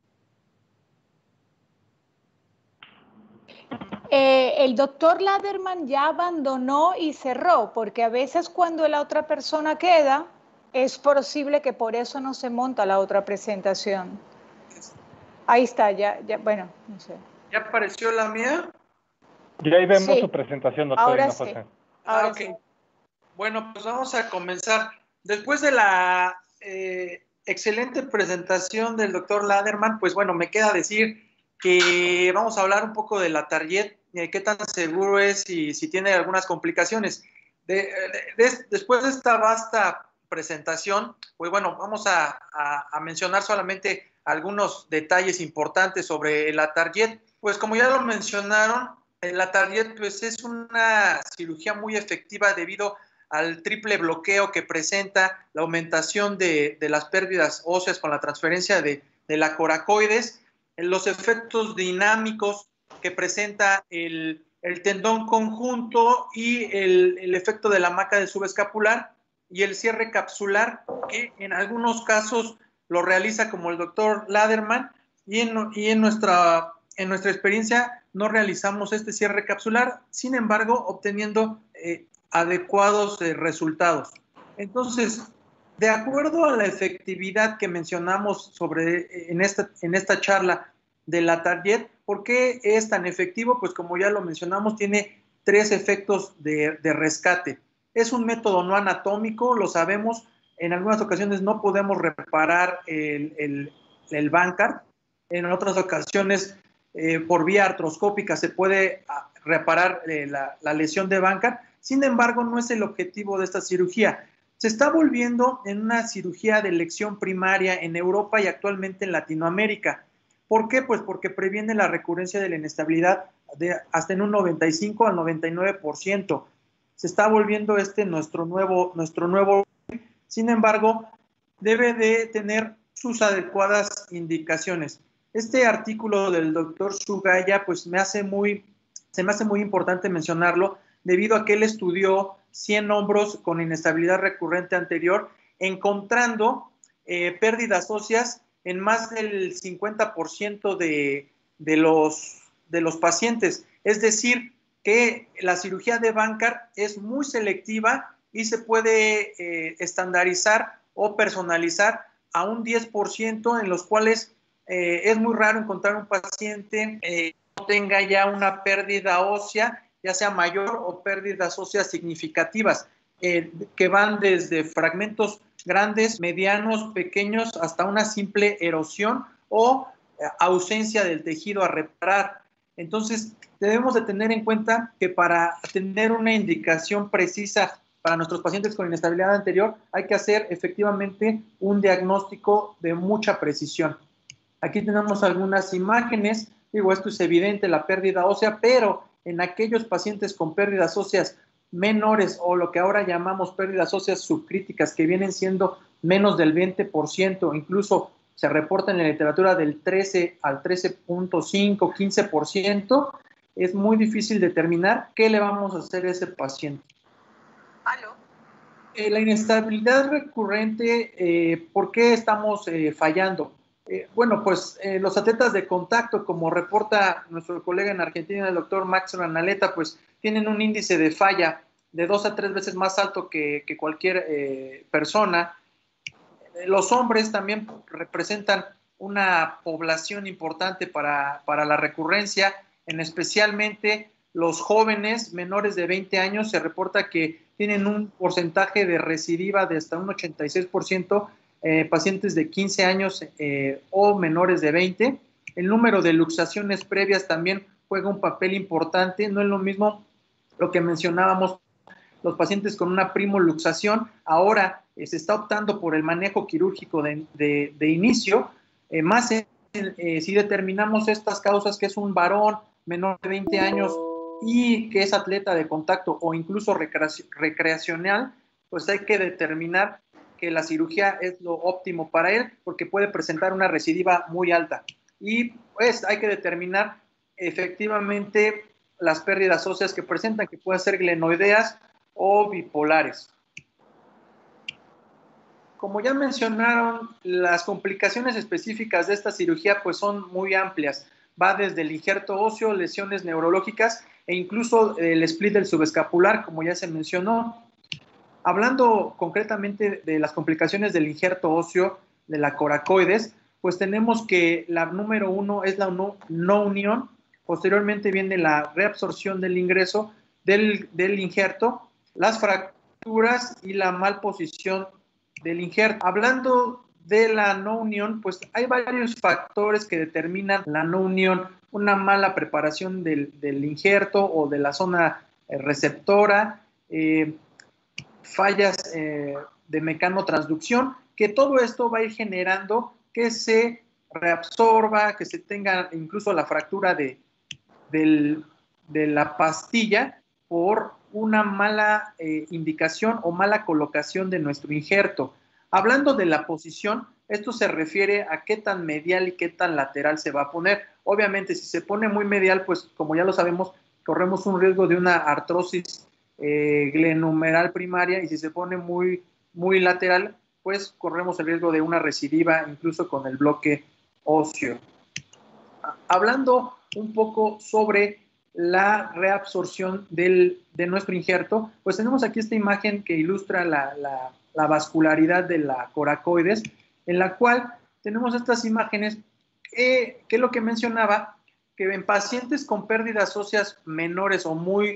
Eh, el doctor Laderman ya abandonó y cerró, porque a veces cuando la otra persona queda, es posible que por eso no se monta la otra presentación. Ahí está, ya, ya, bueno, no sé. ¿Ya apareció la mía? Y ahí vemos Sí. su presentación, doctor Ahora Hinojosa. sí. Ahora Ah, ok. sí. Bueno, pues vamos a comenzar. Después de la eh, excelente presentación del doctor Laderman, pues bueno, me queda decir que vamos a hablar un poco de la Target, eh, qué tan seguro es y si tiene algunas complicaciones. De, de, de, después de esta vasta presentación, pues bueno, vamos a, a, a mencionar solamente algunos detalles importantes sobre la Target. Pues como ya lo mencionaron, la Target pues es una cirugía muy efectiva debido al triple bloqueo que presenta la aumentación de, de las pérdidas óseas con la transferencia de, de la coracoides, los efectos dinámicos que presenta el, el tendón conjunto y el, el efecto de la maca del subescapular y el cierre capsular, que en algunos casos lo realiza como el doctor Laderman, y en, y en, nuestra, en nuestra experiencia no realizamos este cierre capsular, sin embargo, obteniendo eh, adecuados eh, resultados. Entonces, de acuerdo a la efectividad que mencionamos sobre, en, esta, en esta charla de la Target, ¿por qué es tan efectivo? Pues como ya lo mencionamos, tiene tres efectos de, de rescate. Es un método no anatómico, lo sabemos, en algunas ocasiones no podemos reparar el, el, el Bankart, en otras ocasiones eh, por vía artroscópica se puede reparar eh, la, la lesión de Bankart. Sin embargo, no es el objetivo de esta cirugía. Se está volviendo en una cirugía de elección primaria en Europa y actualmente en Latinoamérica. ¿Por qué? Pues porque previene la recurrencia de la inestabilidad de hasta en un noventa y cinco al noventa y nueve por ciento. Se está volviendo este nuestro nuevo, nuestro nuevo. Sin embargo, debe de tener sus adecuadas indicaciones. Este artículo del doctor Sugaya, pues me hace muy, se me hace muy importante mencionarlo, debido a que él estudió cien hombros con inestabilidad recurrente anterior, encontrando eh, pérdidas óseas en más del cincuenta por ciento de, de, los, de los pacientes. Es decir, que la cirugía de Bankart es muy selectiva y se puede eh, estandarizar o personalizar a un diez por ciento, en los cuales eh, es muy raro encontrar un paciente eh, que no tenga ya una pérdida ósea, ya sea mayor o pérdidas óseas significativas, eh, que van desde fragmentos grandes, medianos, pequeños, hasta una simple erosión o eh, ausencia del tejido a reparar. Entonces, debemos de tener en cuenta que para tener una indicación precisa para nuestros pacientes con inestabilidad anterior, hay que hacer efectivamente un diagnóstico de mucha precisión. Aquí tenemos algunas imágenes, digo, esto es evidente, la pérdida ósea, pero en aquellos pacientes con pérdidas óseas menores o lo que ahora llamamos pérdidas óseas subcríticas, que vienen siendo menos del veinte por ciento, incluso se reporta en la literatura del trece al trece punto cinco, quince por ciento, es muy difícil determinar qué le vamos a hacer a ese paciente. ¿Aló? Eh, la inestabilidad recurrente, eh, ¿por qué estamos eh, fallando? Eh, bueno, pues eh, los atletas de contacto, como reporta nuestro colega en Argentina, el doctor Max Ranaleta, pues tienen un índice de falla de dos a tres veces más alto que, que cualquier eh, persona. Los hombres también representan una población importante para, para la recurrencia, en especialmente los jóvenes menores de veinte años, se reporta que tienen un porcentaje de recidiva de hasta un ochenta y seis por ciento, eh, pacientes de quince años eh, o menores de veinte. El número de luxaciones previas también juega un papel importante. No es lo mismo lo que mencionábamos, los pacientes con una primoluxación. Ahora eh, se está optando por el manejo quirúrgico de, de, de inicio, eh, más eh, eh, si determinamos estas causas, que es un varón menor de veinte años y que es atleta de contacto o incluso recreaci recreacional, pues hay que determinar que la cirugía es lo óptimo para él, porque puede presentar una recidiva muy alta. Y pues hay que determinar efectivamente las pérdidas óseas que presentan, que pueden ser glenoideas o bipolares. Como ya mencionaron, las complicaciones específicas de esta cirugía pues son muy amplias. Va desde el injerto óseo, lesiones neurológicas e incluso el split del subescapular, como ya se mencionó. Hablando concretamente de las complicaciones del injerto óseo de la coracoides, pues tenemos que la número uno es la no, no unión, posteriormente viene la reabsorción del ingreso del, del injerto, las fracturas y la malposición del injerto. Hablando de la no unión, pues hay varios factores que determinan la no unión, una mala preparación del, del injerto o de la zona eh, receptora, eh, fallas eh, de mecanotransducción, que todo esto va a ir generando que se reabsorba, que se tenga incluso la fractura de, del, de la pastilla por una mala eh, indicación o mala colocación de nuestro injerto. Hablando de la posición, esto se refiere a qué tan medial y qué tan lateral se va a poner. Obviamente, si se pone muy medial, pues como ya lo sabemos, corremos un riesgo de una artrosis eh, glenohumeral primaria, y si se pone muy, muy lateral, pues corremos el riesgo de una recidiva, incluso con el bloque óseo. Hablando un poco sobre la reabsorción del, de nuestro injerto, pues tenemos aquí esta imagen que ilustra la, la, la vascularidad de la coracoides, en la cual tenemos estas imágenes que, que lo que mencionaba, que en pacientes con pérdidas óseas menores o muy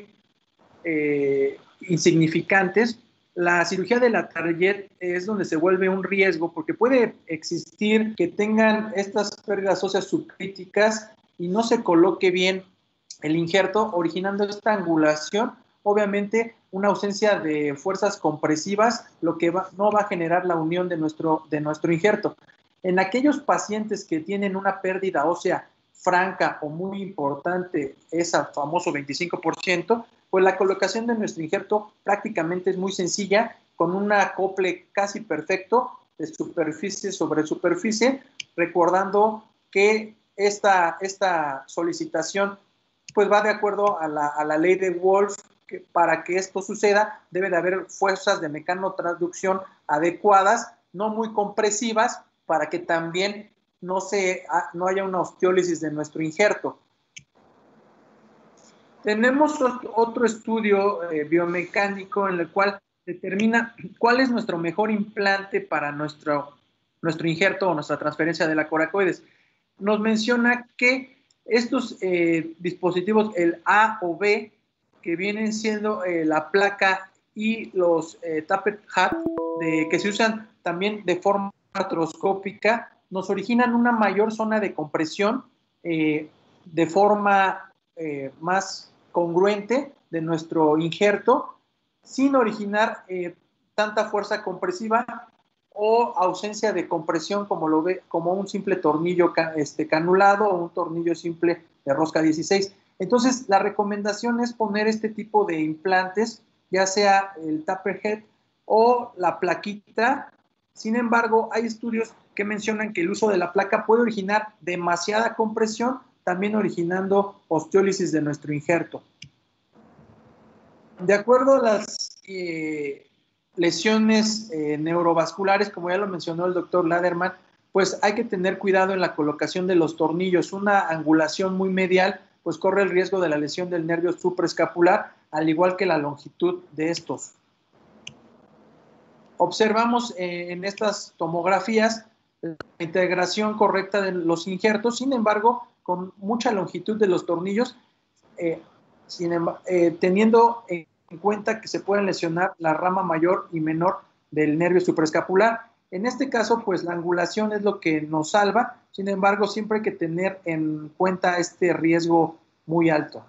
eh, insignificantes, la cirugía de la Target es donde se vuelve un riesgo, porque puede existir que tengan estas pérdidas óseas subcríticas y no se coloque bien el injerto, originando esta angulación, obviamente una ausencia de fuerzas compresivas, lo que va, no va a generar la unión de nuestro, de nuestro injerto. En aquellos pacientes que tienen una pérdida ósea franca o muy importante, ese famoso veinticinco por ciento, pues la colocación de nuestro injerto prácticamente es muy sencilla, con un acople casi perfecto de superficie sobre superficie, recordando que esta, esta solicitación pues va de acuerdo a la, a la ley de Wolf, que para que esto suceda debe de haber fuerzas de mecanotransducción adecuadas, no muy compresivas, para que también no, se, no haya una osteólisis de nuestro injerto. Tenemos otro estudio eh, biomecánico en el cual determina cuál es nuestro mejor implante para nuestro, nuestro injerto o nuestra transferencia de la coracoides. Nos menciona que estos eh, dispositivos, el A o B, que vienen siendo eh, la placa y los eh, tapered hat, de, que se usan también de forma artroscópica, nos originan una mayor zona de compresión eh, de forma eh, más congruente de nuestro injerto, sin originar eh, tanta fuerza compresiva o ausencia de compresión como lo ve, como un simple tornillo este, canulado o un tornillo simple de rosca dieciséis. Entonces, la recomendación es poner este tipo de implantes, ya sea el taper head o la plaquita. Sin embargo, hay estudios que mencionan que el uso de la placa puede originar demasiada compresión, también originando osteólisis de nuestro injerto. De acuerdo a las eh, lesiones eh, neurovasculares, como ya lo mencionó el doctor Laderman, pues hay que tener cuidado en la colocación de los tornillos. Una angulación muy medial, pues corre el riesgo de la lesión del nervio supraescapular, al igual que la longitud de estos. Observamos eh, en estas tomografías la integración correcta de los injertos, sin embargo, con mucha longitud de los tornillos, eh, sin embargo, eh, teniendo en cuenta que se pueden lesionar la rama mayor y menor del nervio supraescapular. En este caso, pues la angulación es lo que nos salva, sin embargo, siempre hay que tener en cuenta este riesgo muy alto.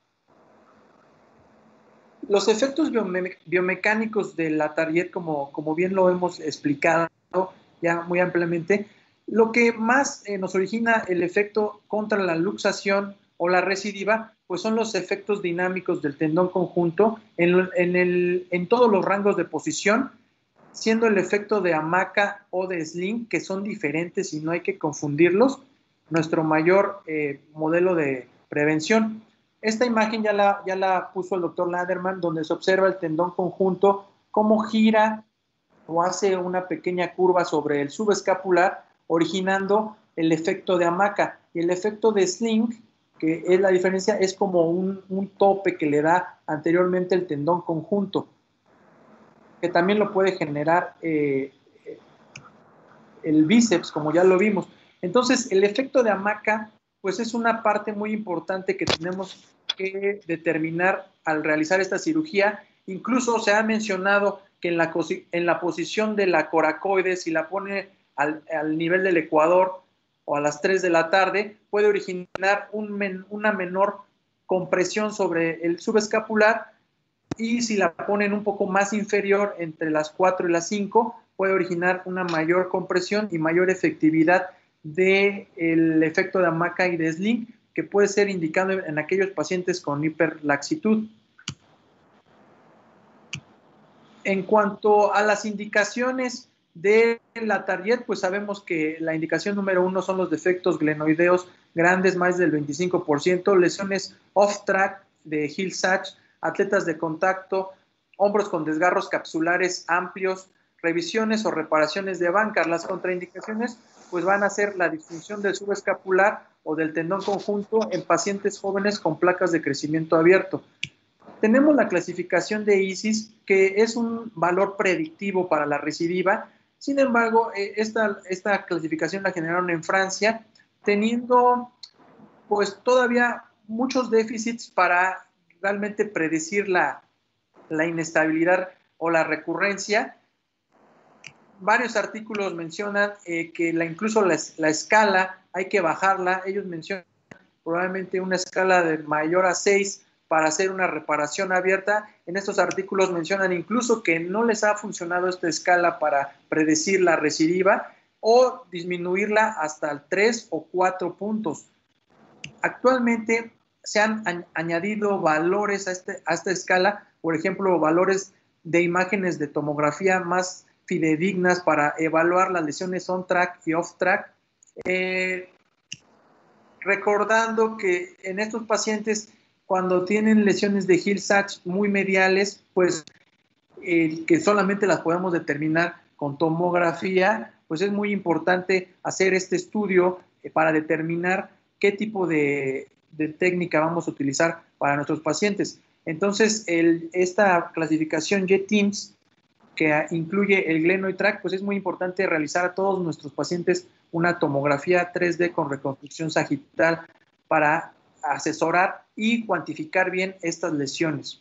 Los efectos biome biomecánicos de la Target, como, como bien lo hemos explicado ya muy ampliamente, lo que más eh, nos origina el efecto contra la luxación o la recidiva, pues son los efectos dinámicos del tendón conjunto en, en, el, en todos los rangos de posición, siendo el efecto de hamaca o de sling, que son diferentes y no hay que confundirlos, nuestro mayor eh, modelo de prevención. Esta imagen ya la, ya la puso el doctor Laderman, donde se observa el tendón conjunto, cómo gira o hace una pequeña curva sobre el subescapular, originando el efecto de hamaca. Y el efecto de sling, que es la diferencia, es como un, un tope que le da anteriormente el tendón conjunto, que también lo puede generar eh, el bíceps, como ya lo vimos. Entonces, el efecto de hamaca, pues es una parte muy importante que tenemos que determinar al realizar esta cirugía. Incluso se ha mencionado que en la, en la posición de la coracoide, si la pone al, al nivel del ecuador o a las tres de la tarde, puede originar un men, una menor compresión sobre el subescapular, y si la ponen un poco más inferior, entre las cuatro y las cinco, puede originar una mayor compresión y mayor efectividad del efecto de hamaca y de sling, que puede ser indicado en aquellos pacientes con hiperlaxitud. En cuanto a las indicaciones de la Target, pues sabemos que la indicación número uno son los defectos glenoideos grandes, más del veinticinco por ciento, lesiones off-track de Hill-Sachs, atletas de contacto, hombros con desgarros capsulares amplios, revisiones o reparaciones de Bankart. Las contraindicaciones pues van a ser la disfunción del subescapular o del tendón conjunto en pacientes jóvenes con placas de crecimiento abierto. Tenemos la clasificación de I S I S, que es un valor predictivo para la recidiva. Sin embargo, esta, esta clasificación la generaron en Francia, teniendo pues todavía muchos déficits para realmente predecir la, la inestabilidad o la recurrencia. Varios artículos mencionan eh, que la, incluso la, la escala hay que bajarla. Ellos mencionan probablemente una escala de mayor a seis para hacer una reparación abierta. En estos artículos mencionan incluso que no les ha funcionado esta escala para predecir la recidiva, o disminuirla hasta el tres o cuatro puntos. Actualmente se han añadido valores a, este, a esta escala, por ejemplo, valores de imágenes de tomografía más fidedignas para evaluar las lesiones on-track y off-track, eh, recordando que en estos pacientes, cuando tienen lesiones de Hill-Sachs muy mediales, pues eh, que solamente las podemos determinar con tomografía, pues es muy importante hacer este estudio eh, para determinar qué tipo de, de técnica vamos a utilizar para nuestros pacientes. Entonces, el, esta clasificación J T I M S, que incluye el glenoid tract, pues es muy importante realizar a todos nuestros pacientes una tomografía tres D con reconstrucción sagital para asesorar y cuantificar bien estas lesiones.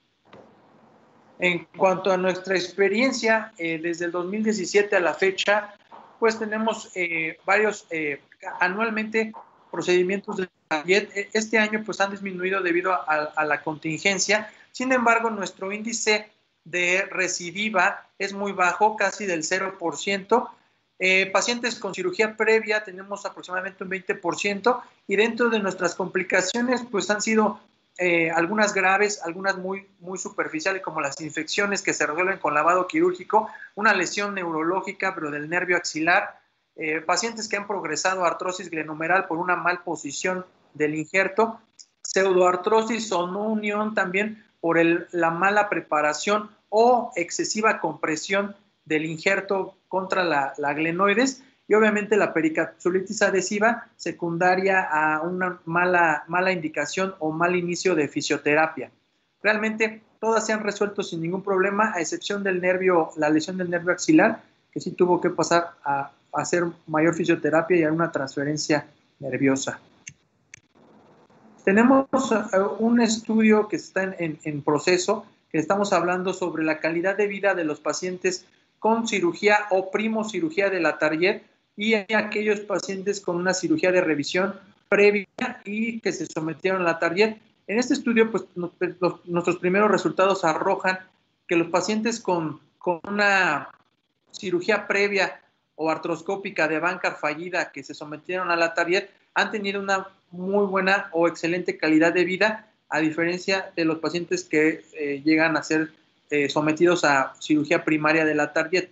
En cuanto a nuestra experiencia, eh, desde el dos mil diecisiete a la fecha, pues tenemos eh, varios, eh, anualmente, procedimientos de Target. Este año pues han disminuido debido a, a la contingencia. Sin embargo, nuestro índice de recidiva es muy bajo, casi del cero por ciento. Eh, pacientes con cirugía previa tenemos aproximadamente un veinte por ciento, y dentro de nuestras complicaciones pues han sido eh, algunas graves, algunas muy, muy superficiales, como las infecciones que se resuelven con lavado quirúrgico, una lesión neurológica pero del nervio axilar, eh, pacientes que han progresado a artrosis glenomeral por una mal posición del injerto, pseudoartrosis o no unión también por el, la mala preparación o excesiva compresión del injerto contra la, la glenoides, y obviamente la pericapsulitis adhesiva secundaria a una mala, mala indicación o mal inicio de fisioterapia. Realmente todas se han resuelto sin ningún problema, a excepción del nervio, la lesión del nervio axilar, que sí tuvo que pasar a, a hacer mayor fisioterapia y a una transferencia nerviosa. Tenemos un estudio que está en, en, en proceso, que estamos hablando sobre la calidad de vida de los pacientes con cirugía o primocirugía de la Target y aquellos pacientes con una cirugía de revisión previa y que se sometieron a la Target. En este estudio, pues, nos, los, nuestros primeros resultados arrojan que los pacientes con, con una cirugía previa o artroscópica de Bankart fallida que se sometieron a la Target han tenido una muy buena o excelente calidad de vida, a diferencia de los pacientes que eh, llegan a ser eh, sometidos a cirugía primaria de la Target.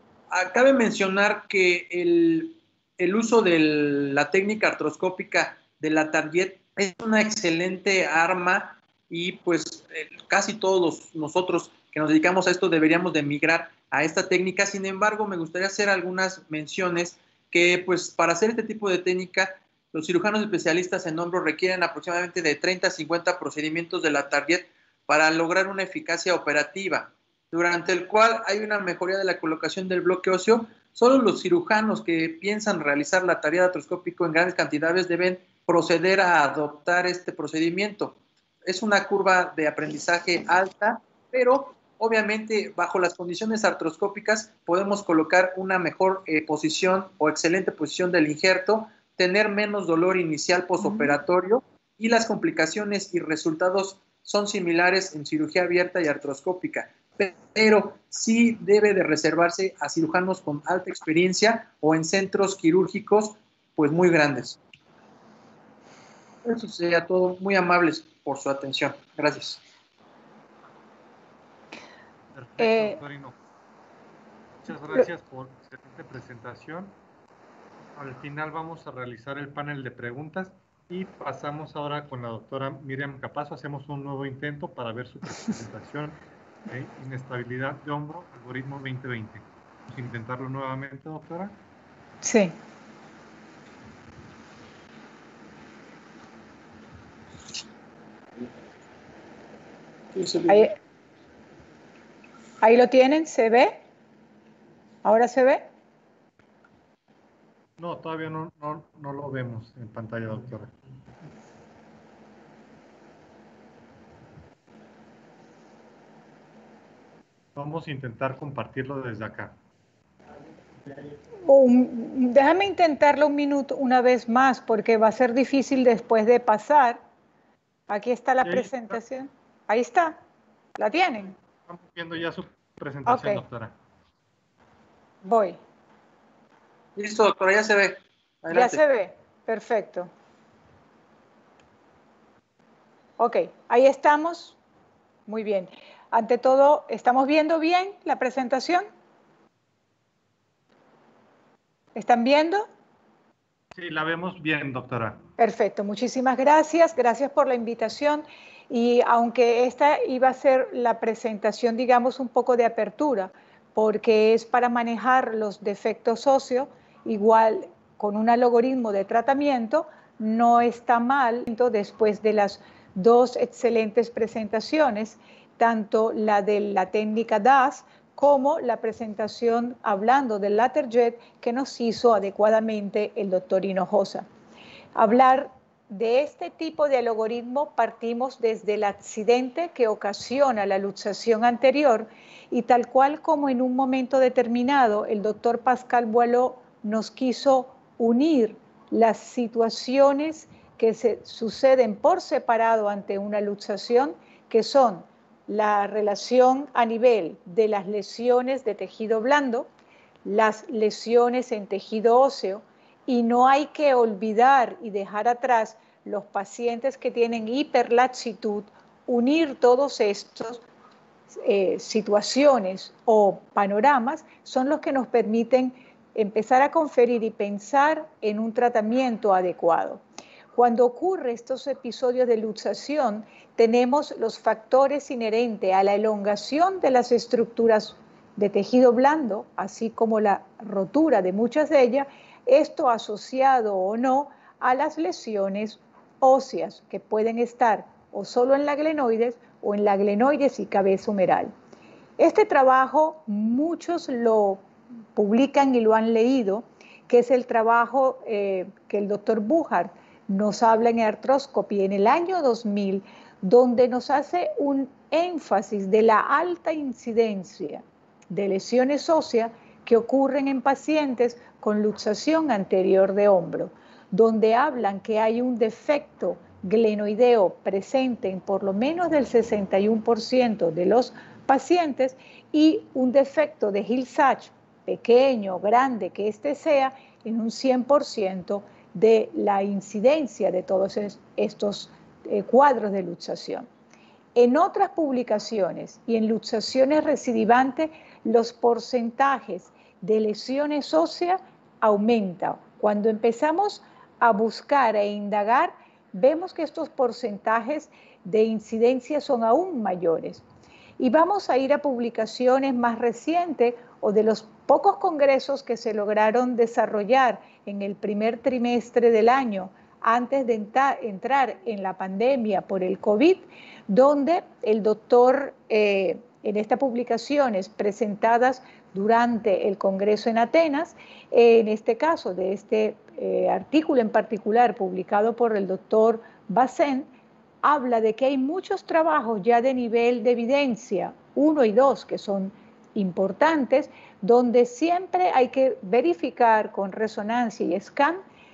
Cabe mencionar que el, el uso de la técnica artroscópica de la Target es una excelente arma y pues eh, casi todos los, nosotros que nos dedicamos a esto deberíamos de migrar a esta técnica. Sin embargo, me gustaría hacer algunas menciones que pues para hacer este tipo de técnica los cirujanos especialistas en hombro requieren aproximadamente de treinta a cincuenta procedimientos de la Target para lograr una eficacia operativa, durante el cual hay una mejoría de la colocación del bloque óseo. Solo los cirujanos que piensan realizar la tarea de artroscópico en grandes cantidades deben proceder a adoptar este procedimiento. Es una curva de aprendizaje alta, pero obviamente bajo las condiciones artroscópicas podemos colocar una mejor eh, posición o excelente posición del injerto, tener menos dolor inicial postoperatorio y las complicaciones y resultados son similares en cirugía abierta y artroscópica, pero sí debe de reservarse a cirujanos con alta experiencia o en centros quirúrgicos pues muy grandes. Eso sería todo. Muy amables por su atención. Gracias. Perfecto, Eh, doctor Hinojosa. Muchas gracias por excelente presentación. Al final vamos a realizar el panel de preguntas y pasamos ahora con la doctora Miriam Capazo. Hacemos un nuevo intento para ver su presentación de inestabilidad de hombro, algoritmo veinte veinte. Vamos a intentarlo nuevamente, doctora. Sí. Ahí, ahí lo tienen, ¿se ve? ¿Ahora se ve? No, todavía no, no, no lo vemos en pantalla, doctora. Vamos a intentar compartirlo desde acá. Un, déjame intentarlo un minuto una vez más porque va a ser difícil después de pasar. Aquí está la ahí presentación. Está. Ahí está. ¿La tienen? Estamos viendo ya su presentación, Ok. doctora. Voy. Listo, doctora, ya se ve. Adelante. Ya se ve. Perfecto. Ok, ahí estamos. Muy bien. Ante todo, ¿estamos viendo bien la presentación? ¿Están viendo? Sí, la vemos bien, doctora. Perfecto, muchísimas gracias. Gracias por la invitación. Y aunque esta iba a ser la presentación, digamos, un poco de apertura, porque es para manejar los defectos óseos, igual con un algoritmo de tratamiento, no está mal después de las dos excelentes presentaciones, tanto la de la técnica D A S como la presentación hablando del LaterJet que nos hizo adecuadamente el doctor Hinojosa. Hablar de este tipo de algoritmo partimos desde el accidente que ocasiona la luxación anterior y tal cual como en un momento determinado el doctor Pascal Boileau nos quiso unir las situaciones que se suceden por separado ante una luxación, que son la relación a nivel de las lesiones de tejido blando, las lesiones en tejido óseo, y no hay que olvidar y dejar atrás los pacientes que tienen hiperlaxitud, unir todos estos eh, situaciones o panoramas son los que nos permiten empezar a conferir y pensar en un tratamiento adecuado. Cuando ocurre estos episodios de luxación, tenemos los factores inherentes a la elongación de las estructuras de tejido blando, así como la rotura de muchas de ellas, esto asociado o no a las lesiones óseas que pueden estar o solo en la glenoides o en la glenoides y cabeza humeral. Este trabajo muchos lo publican y lo han leído, que es el trabajo eh, que el doctor Buchart nos habla en Arthroscopy en el año dos mil, donde nos hace un énfasis de la alta incidencia de lesiones óseas que ocurren en pacientes con luxación anterior de hombro, donde hablan que hay un defecto glenoideo presente en por lo menos del sesenta y uno por ciento de los pacientes y un defecto de Hill-Sachs, pequeño, grande que este sea, en un cien por ciento de la incidencia de todos estos eh, cuadros de luxación. En otras publicaciones y en luxaciones recidivantes, los porcentajes de lesiones óseas aumentan. Cuando empezamos a buscar e indagar, vemos que estos porcentajes de incidencia son aún mayores. Y vamos a ir a publicaciones más recientes o de los pocos congresos que se lograron desarrollar en el primer trimestre del año, antes de entrar en la pandemia por el COVID, donde el doctor, eh, en estas publicaciones presentadas durante el Congreso en Atenas, eh, en este caso de este eh, artículo en particular publicado por el doctor Bazén, habla de que hay muchos trabajos ya de nivel de evidencia, uno y dos, que son importantes, donde siempre hay que verificar con resonancia y scan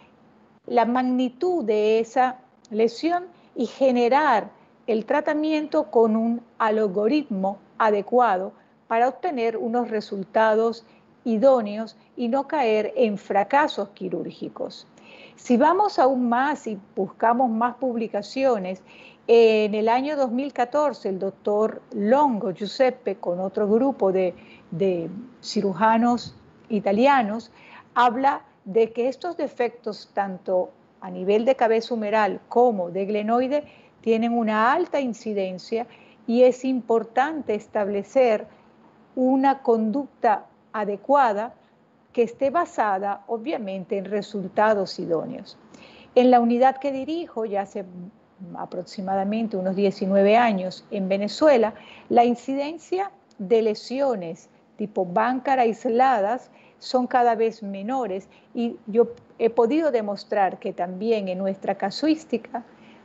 la magnitud de esa lesión y generar el tratamiento con un algoritmo adecuado para obtener unos resultados idóneos y no caer en fracasos quirúrgicos. Si vamos aún más y buscamos más publicaciones, en el año dos mil catorce el doctor Longo Giuseppe, con otro grupo de, de cirujanos italianos, habla de que estos defectos, tanto a nivel de cabeza humeral como de glenoide, tienen una alta incidencia y es importante establecer una conducta adecuada que esté basada, obviamente, en resultados idóneos. En la unidad que dirijo, ya hace aproximadamente unos diecinueve años en Venezuela, la incidencia de lesiones tipo Báncar aisladas son cada vez menores y yo he podido demostrar que también en nuestra casuística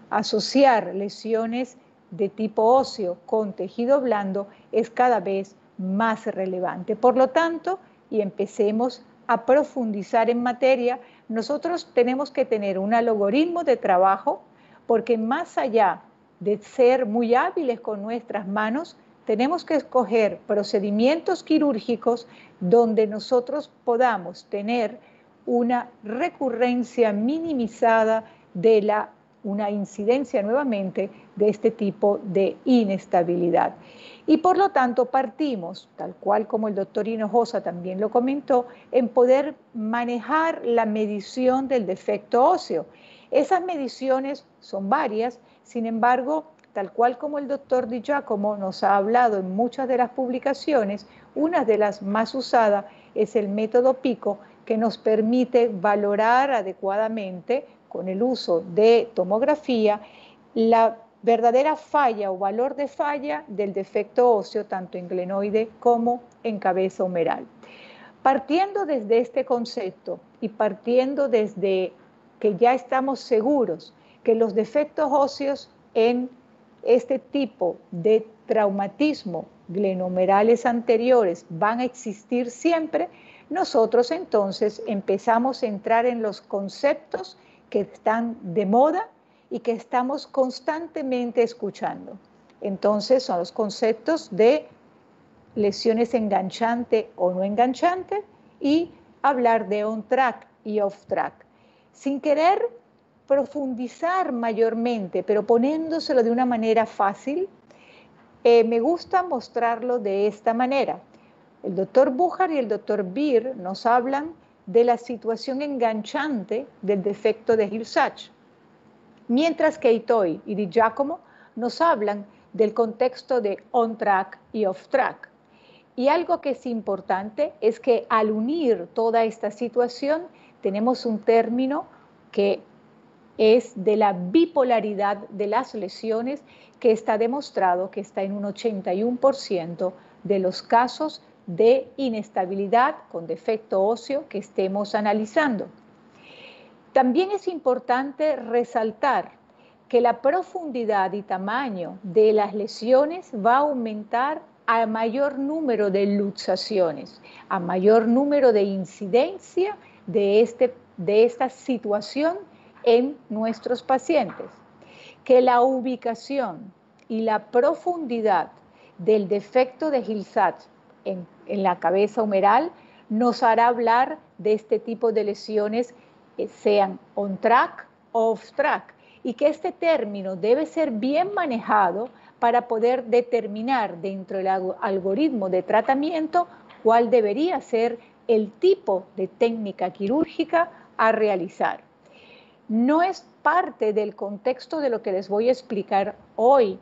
asociar lesiones de tipo óseo con tejido blando es cada vez más relevante. Por lo tanto, y empecemos a profundizar en materia, nosotros tenemos que tener un algoritmo de trabajo porque más allá de ser muy hábiles con nuestras manos, tenemos que escoger procedimientos quirúrgicos donde nosotros podamos tener una recurrencia minimizada de la, una incidencia nuevamente de este tipo de inestabilidad. Y por lo tanto partimos, tal cual como el doctor Hinojosa también lo comentó, en poder manejar la medición del defecto óseo. Esas mediciones son varias, sin embargo, tal cual como el doctor Di Giacomo nos ha hablado en muchas de las publicaciones, una de las más usadas es el método PICO, que nos permite valorar adecuadamente, con el uso de tomografía, la verdadera falla o valor de falla del defecto óseo, tanto en glenoide como en cabeza humeral. Partiendo desde este concepto y partiendo desde que ya estamos seguros que los defectos óseos en este tipo de traumatismo glenohumerales anteriores van a existir siempre, nosotros entonces empezamos a entrar en los conceptos que están de moda y que estamos constantemente escuchando. Entonces son los conceptos de lesiones enganchante o no enganchante y hablar de on-track y off-track. Sin querer profundizar mayormente, pero poniéndoselo de una manera fácil, eh, me gusta mostrarlo de esta manera. El doctor Bujar y el doctor Beer nos hablan de la situación enganchante del defecto de Hill-Sachs, mientras que Itoi y Di Giacomo nos hablan del contexto de on-track y off-track. Y algo que es importante es que al unir toda esta situación tenemos un término que es de la bipolaridad de las lesiones, que está demostrado que está en un ochenta y uno por ciento de los casos de inestabilidad con defecto óseo que estemos analizando. También es importante resaltar que la profundidad y tamaño de las lesiones va a aumentar a mayor número de luxaciones, a mayor número de incidencia de, este, de esta situación en nuestros pacientes. Que la ubicación y la profundidad del defecto de Hill-Sachs en, en la cabeza humeral nos hará hablar de este tipo de lesiones, eh, sean on-track o off-track, y que este término debe ser bien manejado para poder determinar dentro del algoritmo de tratamiento cuál debería ser el tipo de técnica quirúrgica a realizar. No es parte del contexto de lo que les voy a explicar hoy,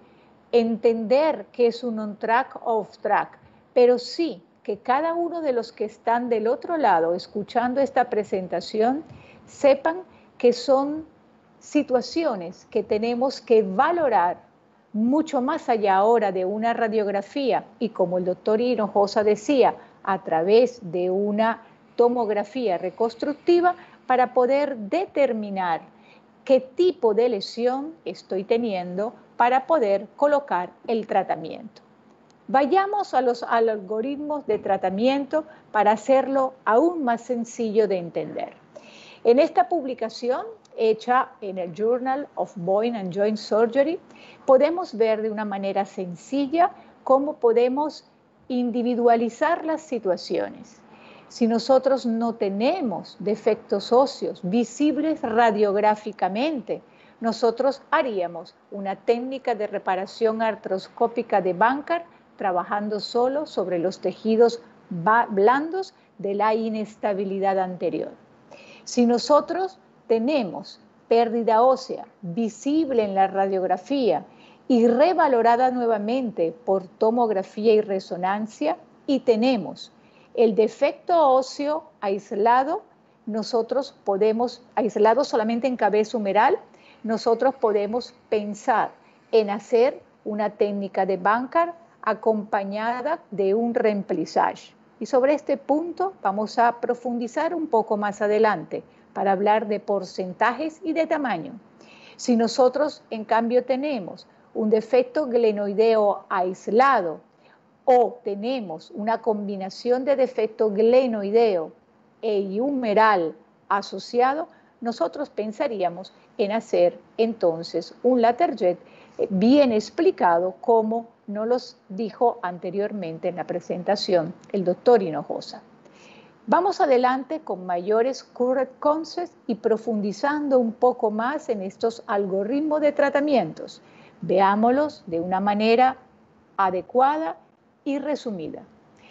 entender qué es un on-track o off-track, pero sí que cada uno de los que están del otro lado escuchando esta presentación sepan que son situaciones que tenemos que valorar mucho más allá ahora de una radiografía y, como el doctor Hinojosa decía, a través de una tomografía reconstructiva para poder determinar qué tipo de lesión estoy teniendo para poder colocar el tratamiento. Vayamos a los algoritmos de tratamiento para hacerlo aún más sencillo de entender. En esta publicación, hecha en el Journal of Bone and Joint Surgery, podemos ver de una manera sencilla cómo podemos individualizar las situaciones. Si nosotros no tenemos defectos óseos visibles radiográficamente, nosotros haríamos una técnica de reparación artroscópica de Bankart trabajando solo sobre los tejidos blandos de la inestabilidad anterior. Si nosotros tenemos pérdida ósea visible en la radiografía y revalorada nuevamente por tomografía y resonancia, y tenemos el defecto óseo aislado, nosotros podemos, aislado solamente en cabeza humeral, nosotros podemos pensar en hacer una técnica de Bankart acompañada de un remplissage. Y sobre este punto vamos a profundizar un poco más adelante para hablar de porcentajes y de tamaño. Si nosotros, en cambio, tenemos un defecto glenoideo aislado o tenemos una combinación de defecto glenoideo e humeral asociado, nosotros pensaríamos en hacer entonces un Laterjet bien explicado, como nos los dijo anteriormente en la presentación el doctor Hinojosa. Vamos adelante con mayores current concepts y profundizando un poco más en estos algoritmos de tratamientos. Veámoslos de una manera adecuada y resumida.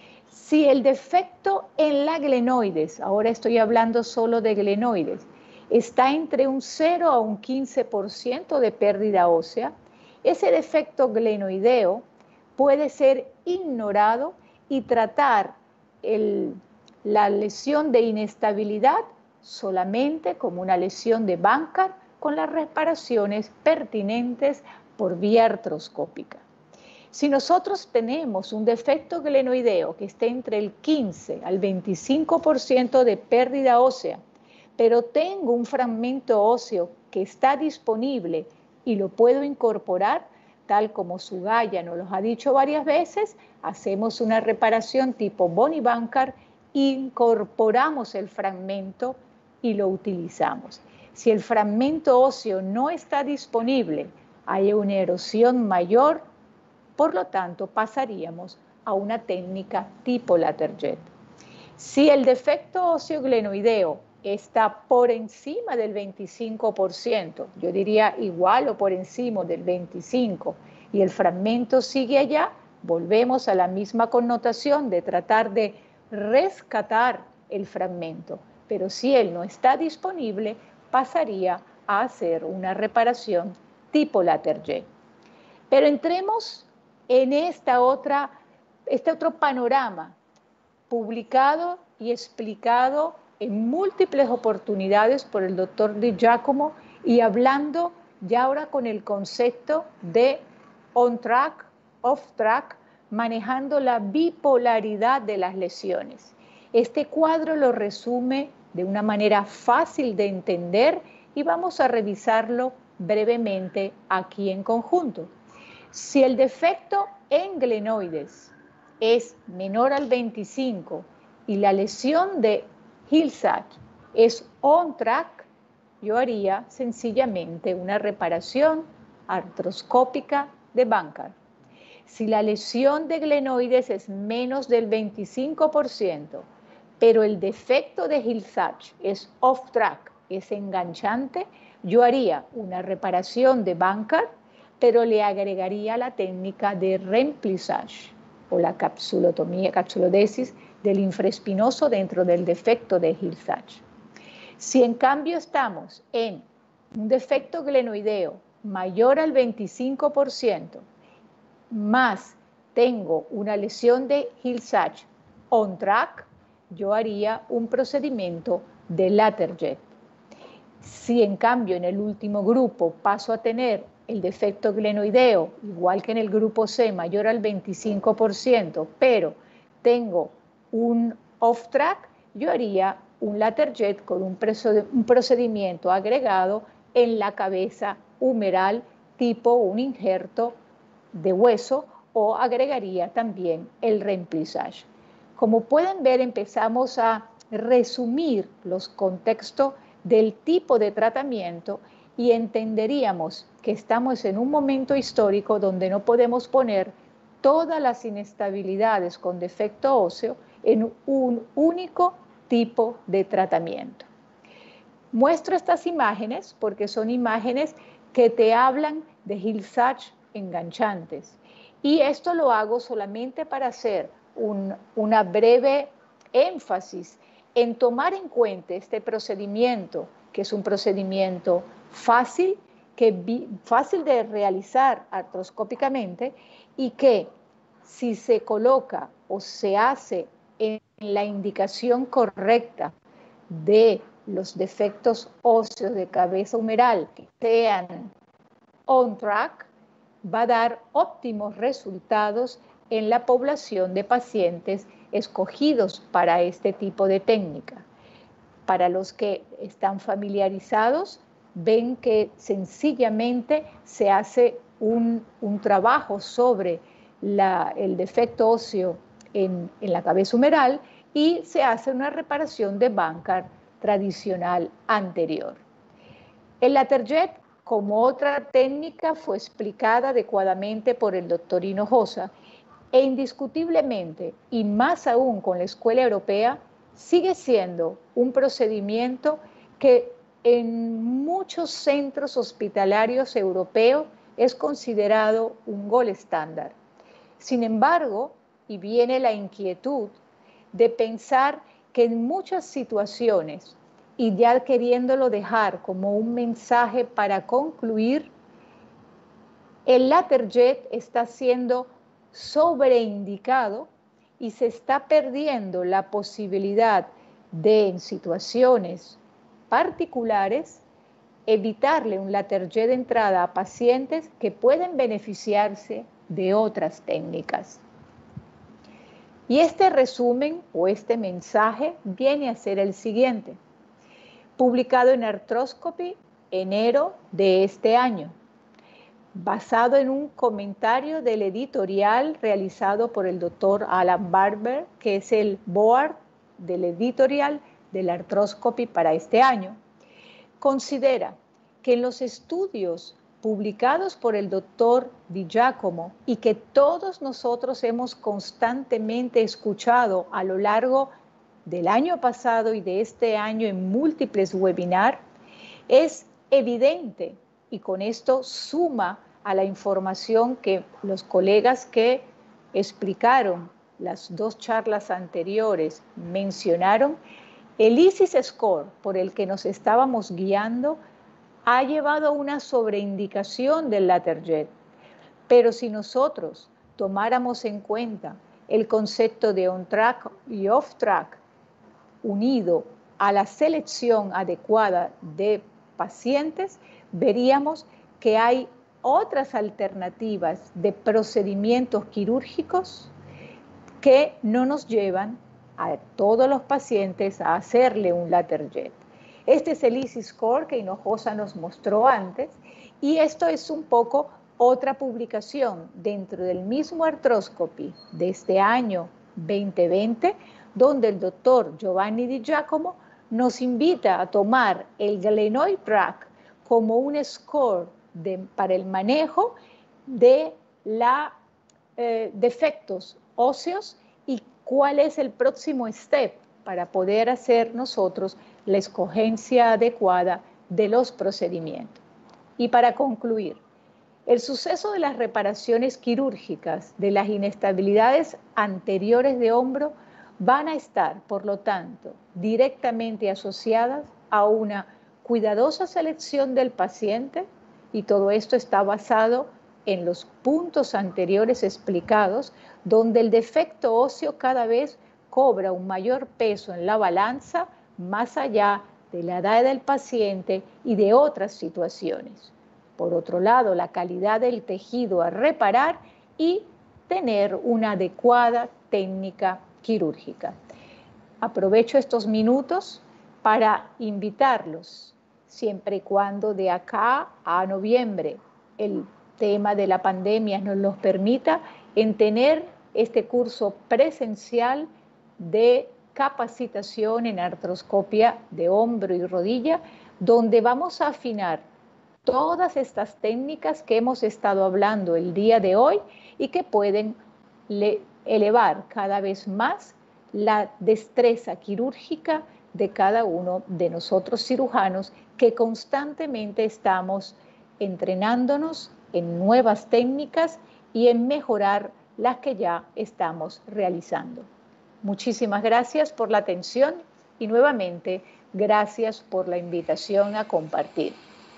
Si el defecto en la glenoides, ahora estoy hablando solo de glenoides, está entre un cero a un quince por ciento de pérdida ósea, ese defecto glenoideo puede ser ignorado y tratar el, la lesión de inestabilidad solamente como una lesión de Bankart con las reparaciones pertinentes por vía artroscópica. Si nosotros tenemos un defecto glenoideo que esté entre el quince al veinticinco por ciento de pérdida ósea, pero tengo un fragmento óseo que está disponible y lo puedo incorporar, tal como Sugaya nos lo ha dicho varias veces, hacemos una reparación tipo Boni Bankart, incorporamos el fragmento y lo utilizamos. Si el fragmento óseo no está disponible, hay una erosión mayor, por lo tanto pasaríamos a una técnica tipo Laterjet. Si el defecto óseo glenoideo está por encima del veinticinco por ciento, yo diría igual o por encima del veinticinco por ciento, y el fragmento sigue allá, volvemos a la misma connotación de tratar de rescatar el fragmento. Pero si él no está disponible, pasaría a hacer una reparación tipo Laterjet. Pero entremos en esta otra, este otro panorama publicado y explicado en múltiples oportunidades por el doctor Di Giacomo, y hablando ya ahora con el concepto de on-track, off-track, manejando la bipolaridad de las lesiones. Este cuadro lo resume de una manera fácil de entender y vamos a revisarlo brevemente aquí en conjunto. Si el defecto en glenoides es menor al veinticinco y la lesión de Hill-Sachs es on-track, yo haría sencillamente una reparación artroscópica de Bankart. Si la lesión de glenoides es menos del veinticinco por ciento, pero el defecto de Hill-Sachs es off-track, es enganchante, yo haría una reparación de Bankart, pero le agregaría la técnica de remplissage o la capsulotomía, capsulodesis del infraespinoso dentro del defecto de Hill-Sachs. Si en cambio estamos en un defecto glenoideo mayor al veinticinco por ciento, más tengo una lesión de Hill-Sachs on track, yo haría un procedimiento de Laterjet. Si en cambio en el último grupo paso a tener el defecto glenoideo, igual que en el grupo C, mayor al veinticinco por ciento, pero tengo un off-track, yo haría un Laterjet con un, un procedimiento agregado en la cabeza humeral tipo un injerto de hueso, o agregaría también el remplissage. Como pueden ver, empezamos a resumir los contextos del tipo de tratamiento y entenderíamos que estamos en un momento histórico donde no podemos poner todas las inestabilidades con defecto óseo en un único tipo de tratamiento. Muestro estas imágenes porque son imágenes que te hablan de Hill-Sachs enganchantes. Y esto lo hago solamente para hacer un, una breve énfasis en tomar en cuenta este procedimiento, que es un procedimiento fácil, que, fácil de realizar artroscópicamente y que si se coloca o se hace en la indicación correcta de los defectos óseos de cabeza humeral que sean on track, va a dar óptimos resultados en la población de pacientes escogidos para este tipo de técnica. Para los que están familiarizados, ven que sencillamente se hace un, un trabajo sobre la, el defecto óseo en, en la cabeza humeral y se hace una reparación de Bankart tradicional anterior. El Laterjet, como otra técnica, fue explicada adecuadamente por el doctor Hinojosa e indiscutiblemente, y más aún con la escuela europea, sigue siendo un procedimiento que en muchos centros hospitalarios europeos es considerado un gold estándar. Sin embargo, y viene la inquietud de pensar que en muchas situaciones, y ya queriéndolo dejar como un mensaje para concluir, el Laterjet está siendo sobreindicado y se está perdiendo la posibilidad de, en situaciones particulares, evitarle un Laterjet de entrada a pacientes que pueden beneficiarse de otras técnicas. Y este resumen o este mensaje viene a ser el siguiente, publicado en Arthroscopy enero de este año, basado en un comentario del editorial realizado por el doctor Alan Barber, que es el board del editorial del Arthroscopy para este año. Considera que en los estudios publicados por el doctor Di Giacomo y que todos nosotros hemos constantemente escuchado a lo largo del año pasado y de este año en múltiples webinars, es evidente, y con esto suma a la información que los colegas que explicaron las dos charlas anteriores mencionaron, el I S I S score por el que nos estábamos guiando ha llevado a una sobreindicación del Laterjet. Pero si nosotros tomáramos en cuenta el concepto de on-track y off-track unido a la selección adecuada de pacientes, veríamos que hay otras alternativas de procedimientos quirúrgicos que no nos llevan a todos los pacientes a hacerle un Laterjet. Este es el I S I score que Hinojosa nos mostró antes, y esto es un poco otra publicación dentro del mismo Arthroscopy de este año veinte veinte, donde el doctor Giovanni Di Giacomo nos invita a tomar el glenoid track como un score de, para el manejo de los eh, defectos óseos y cuál es el próximo step para poder hacer nosotros la escogencia adecuada de los procedimientos. Y para concluir, el suceso de las reparaciones quirúrgicas de las inestabilidades anteriores de hombro van a estar, por lo tanto, directamente asociadas a una cuidadosa selección del paciente, y todo esto está basado en los puntos anteriores explicados, donde el defecto óseo cada vez cobra un mayor peso en la balanza, más allá de la edad del paciente y de otras situaciones. Por otro lado, la calidad del tejido a reparar y tener una adecuada técnica quirúrgica. Aprovecho estos minutos para invitarlos, siempre y cuando de acá a noviembre el tema de la pandemia nos los permita, en tener este curso presencial de capacitación en artroscopia de hombro y rodilla, donde vamos a afinar todas estas técnicas que hemos estado hablando el día de hoy y que pueden elevar cada vez más la destreza quirúrgica de cada uno de nosotros cirujanos, que constantemente estamos entrenándonos en nuevas técnicas y en mejorar las que ya estamos realizando. Muchísimas gracias por la atención y nuevamente gracias por la invitación a compartir.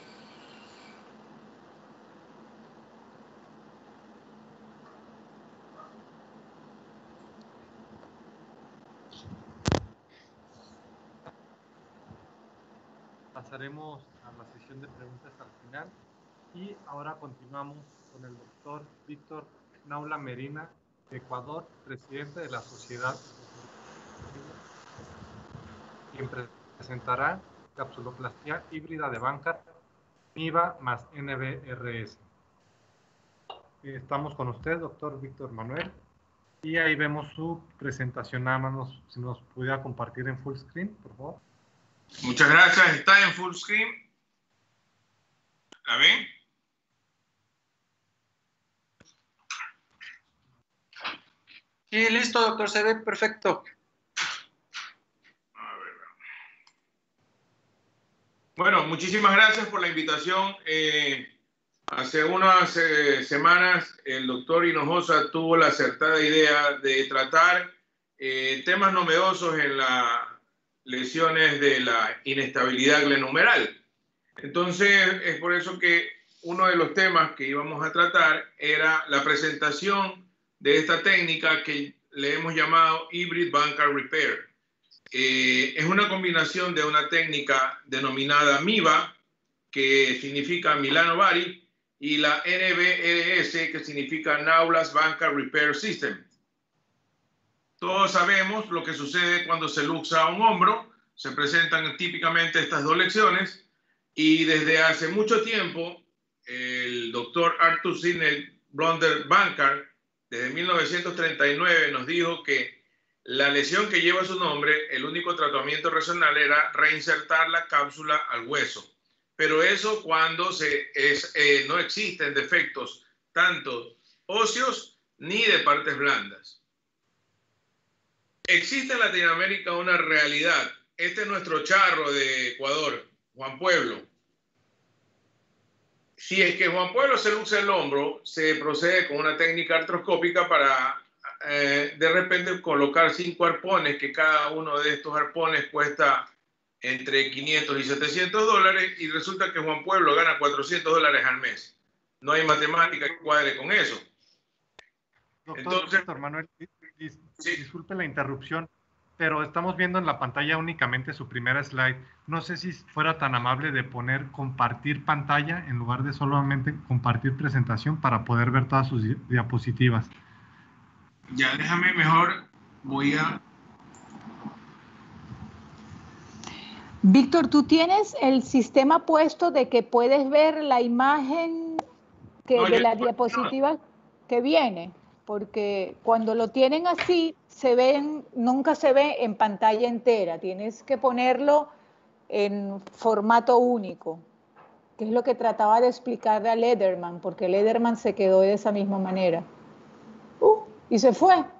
Pasaremos a la sesión de preguntas al final y ahora continuamos con el doctor Víctor Naula Merina, de Ecuador, presidente de la Sociedad, quien presentará capsuloplastia híbrida de Bankart, MIBA más N B R S. Estamos con usted, doctor Víctor Manuel, y ahí vemos su presentación. Nada más nos, si nos pudiera compartir en full screen, por favor. Muchas gracias. ¿Está en full screen? ¿La ven? Sí, listo, doctor. Se ve perfecto. A ver. Bueno, muchísimas gracias por la invitación. Eh, hace unas eh, semanas el doctor Hinojosa tuvo la acertada idea de tratar eh, temas novedosos en las lesiones de la inestabilidad glenohumeral. Entonces, es por eso que uno de los temas que íbamos a tratar era la presentación de esta técnica que le hemos llamado Hybrid Bankart Repair. Eh, es una combinación de una técnica denominada MIBA, que significa Milano Bari, y la N B R S, que significa Naulas Bankart Repair System. Todos sabemos lo que sucede cuando se luxa un hombro. Se presentan típicamente estas dos lesiones, y desde hace mucho tiempo el doctor Arthur Sidney Blonder Bankart, desde mil novecientos treinta y nueve, nos dijo que la lesión que lleva su nombre, el único tratamiento racional era reinsertar la cápsula al hueso. Pero eso cuando se es, eh, no existen defectos tanto óseos ni de partes blandas. Existe en Latinoamérica una realidad. Este es nuestro charro de Ecuador, Juan Pueblo. Si es que Juan Pueblo se luxa el hombro, se procede con una técnica artroscópica para eh, de repente colocar cinco arpones, que cada uno de estos arpones cuesta entre quinientos y setecientos dólares, y resulta que Juan Pueblo gana cuatrocientos dólares al mes. No hay matemática que cuadre con eso. Doctor, Entonces, doctor Manuel, dis, sí. disculpe la interrupción, pero estamos viendo en la pantalla únicamente su primera slide. No sé si fuera tan amable de poner compartir pantalla en lugar de solamente compartir presentación para poder ver todas sus diapositivas. Ya, déjame mejor, voy a... Víctor, ¿tú tienes el sistema puesto de que puedes ver la imagen que No, de yo- la diapositiva que viene? Porque cuando lo tienen así, se ven, nunca se ve en pantalla entera. Tienes que ponerlo en formato único, que es lo que trataba de explicarle a Lederman, porque Lederman se quedó de esa misma manera. Uh, y se fue.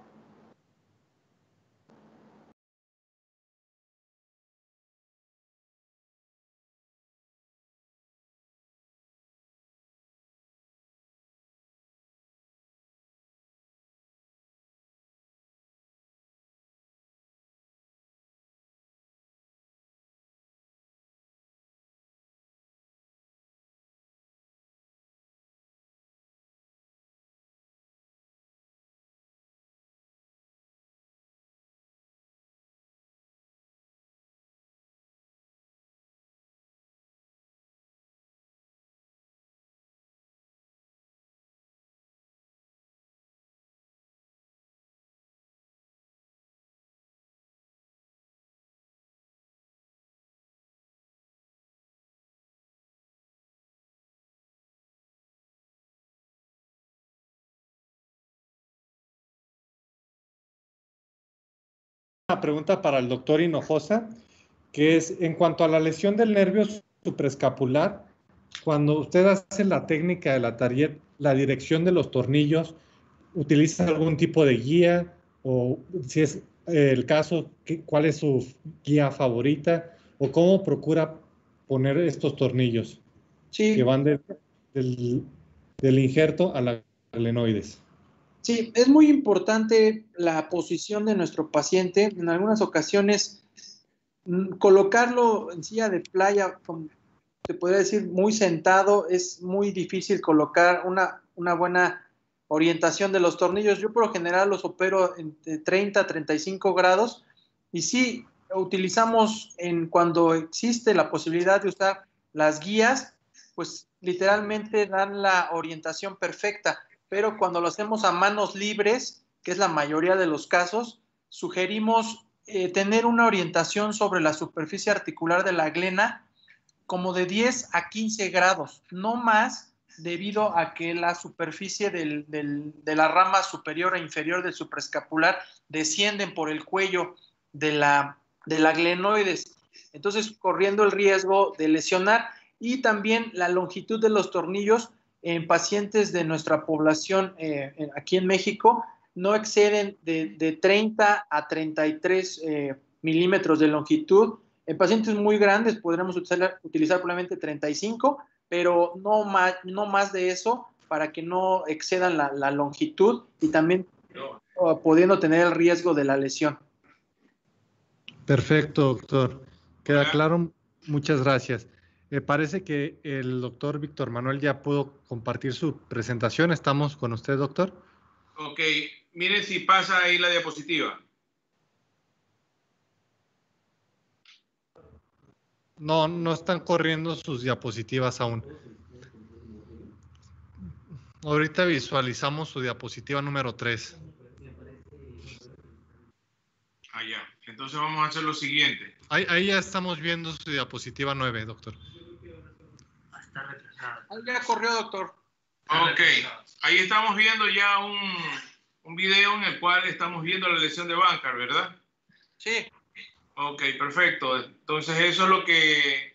pregunta para el doctor Hinojosa, que es en cuanto a la lesión del nervio supraescapular, cuando usted hace la técnica de la Target, la dirección de los tornillos, ¿utiliza algún tipo de guía? O si es el caso, ¿cuál es su guía favorita? ¿O cómo procura poner estos tornillos sí. que van de, del, del injerto a la glenoides? Sí, es muy importante la posición de nuestro paciente. En algunas ocasiones, colocarlo en silla de playa, como se podría decir, muy sentado, es muy difícil colocar una, una buena orientación de los tornillos. Yo por lo general los opero entre treinta a treinta y cinco grados y sí utilizamos en cuando existe la posibilidad de usar las guías, pues literalmente dan la orientación perfecta, pero cuando lo hacemos a manos libres, que es la mayoría de los casos, sugerimos eh, tener una orientación sobre la superficie articular de la glena como de diez a quince grados, no más, debido a que la superficie del, del, de la rama superior e inferior del supraescapular descienden por el cuello de la, de la glenoides, entonces corriendo el riesgo de lesionar. Y también la longitud de los tornillos en pacientes de nuestra población eh, aquí en México no exceden de, de treinta a treinta y tres eh, milímetros de longitud. En pacientes muy grandes podremos utilizar, utilizar probablemente treinta y cinco, pero no más, no más de eso para que no excedan la, la longitud y también uh, pudiendo tener el riesgo de la lesión. Perfecto, doctor. Queda claro. Muchas gracias. Me parece que el doctor Víctor Manuel ya pudo compartir su presentación. ¿Estamos con usted, doctor? Ok. Miren si pasa ahí la diapositiva. No, no están corriendo sus diapositivas aún. Ahorita visualizamos su diapositiva número tres. Ah, ya. Entonces vamos a hacer lo siguiente. Ahí, ahí ya estamos viendo su diapositiva nueve, doctor. Está retrasado. Ahí ya corrió, doctor. Ok. Ahí estamos viendo ya un, un video en el cual estamos viendo la lesión de Bankart, ¿verdad? Sí. Ok, perfecto. Entonces eso es lo que...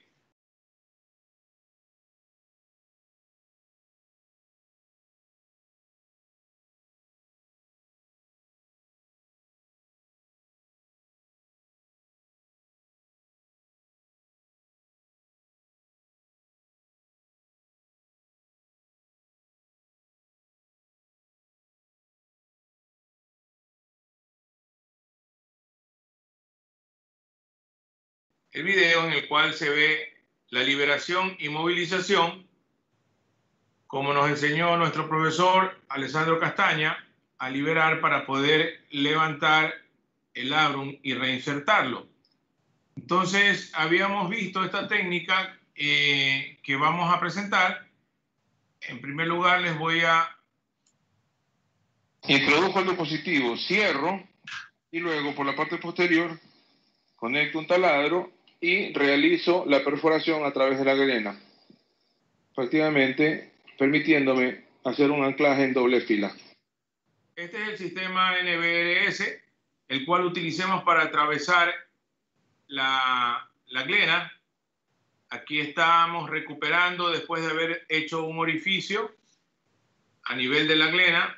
el video en el cual se ve la liberación y movilización, como nos enseñó nuestro profesor Alessandro Castaña, a liberar para poder levantar el labrum y reinsertarlo. Entonces, habíamos visto esta técnica eh, que vamos a presentar. En primer lugar, les voy a... Introdujo el dispositivo, cierro y luego por la parte posterior conecto un taladro y realizo la perforación a través de la glena, prácticamente permitiéndome hacer un anclaje en doble fila. Este es el sistema N B R S, el cual utilicemos para atravesar la, la glena. Aquí estamos recuperando después de haber hecho un orificio a nivel de la glena.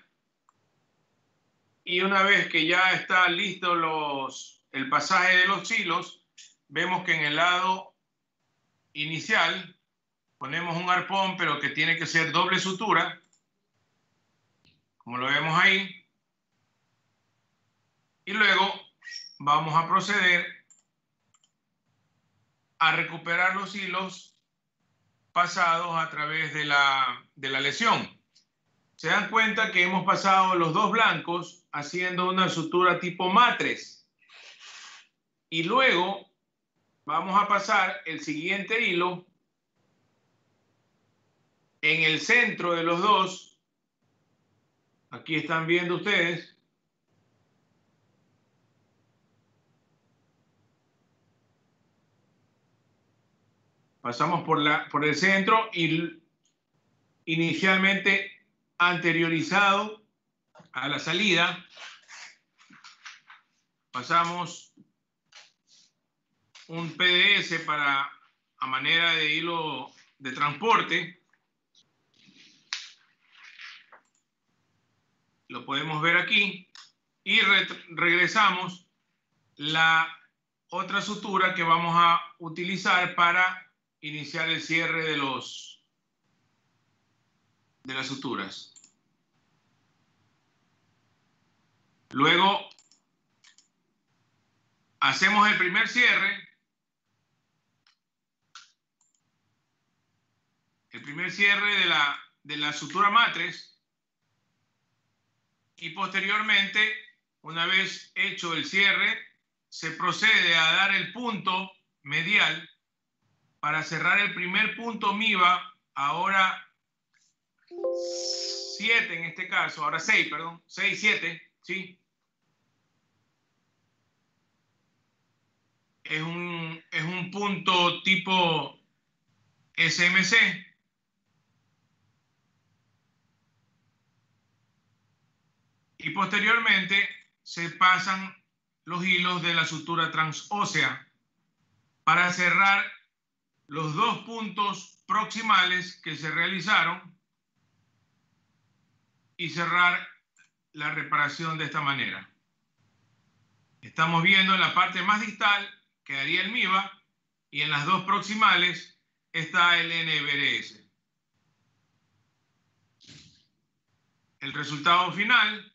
Y una vez que ya está listo los, el pasaje de los hilos, vemos que en el lado inicial ponemos un arpón, pero que tiene que ser doble sutura, como lo vemos ahí. Y luego vamos a proceder a recuperar los hilos pasados a través de la, de la lesión. Se dan cuenta que hemos pasado los dos blancos haciendo una sutura tipo matres. Y luego vamos a pasar el siguiente hilo en el centro de los dos. Aquí están viendo ustedes. Pasamos por, la, por el centro y inicialmente anteriorizado a la salida. Pasamos un P D S para, a manera de hilo de transporte. Lo podemos ver aquí. Y re regresamos la otra sutura que vamos a utilizar para iniciar el cierre de los de las suturas. Luego hacemos el primer cierre. El primer cierre de la, de la sutura matriz. Y posteriormente, una vez hecho el cierre, se procede a dar el punto medial para cerrar el primer punto M I V A, ahora siete en este caso, ahora seis, perdón, seis, siete, ¿sí? Es un, es un punto tipo S M C. Y posteriormente se pasan los hilos de la sutura transósea para cerrar los dos puntos proximales que se realizaron y cerrar la reparación de esta manera. Estamos viendo en la parte más distal quedaría el M I V A y en las dos proximales está el N B R S. El resultado final,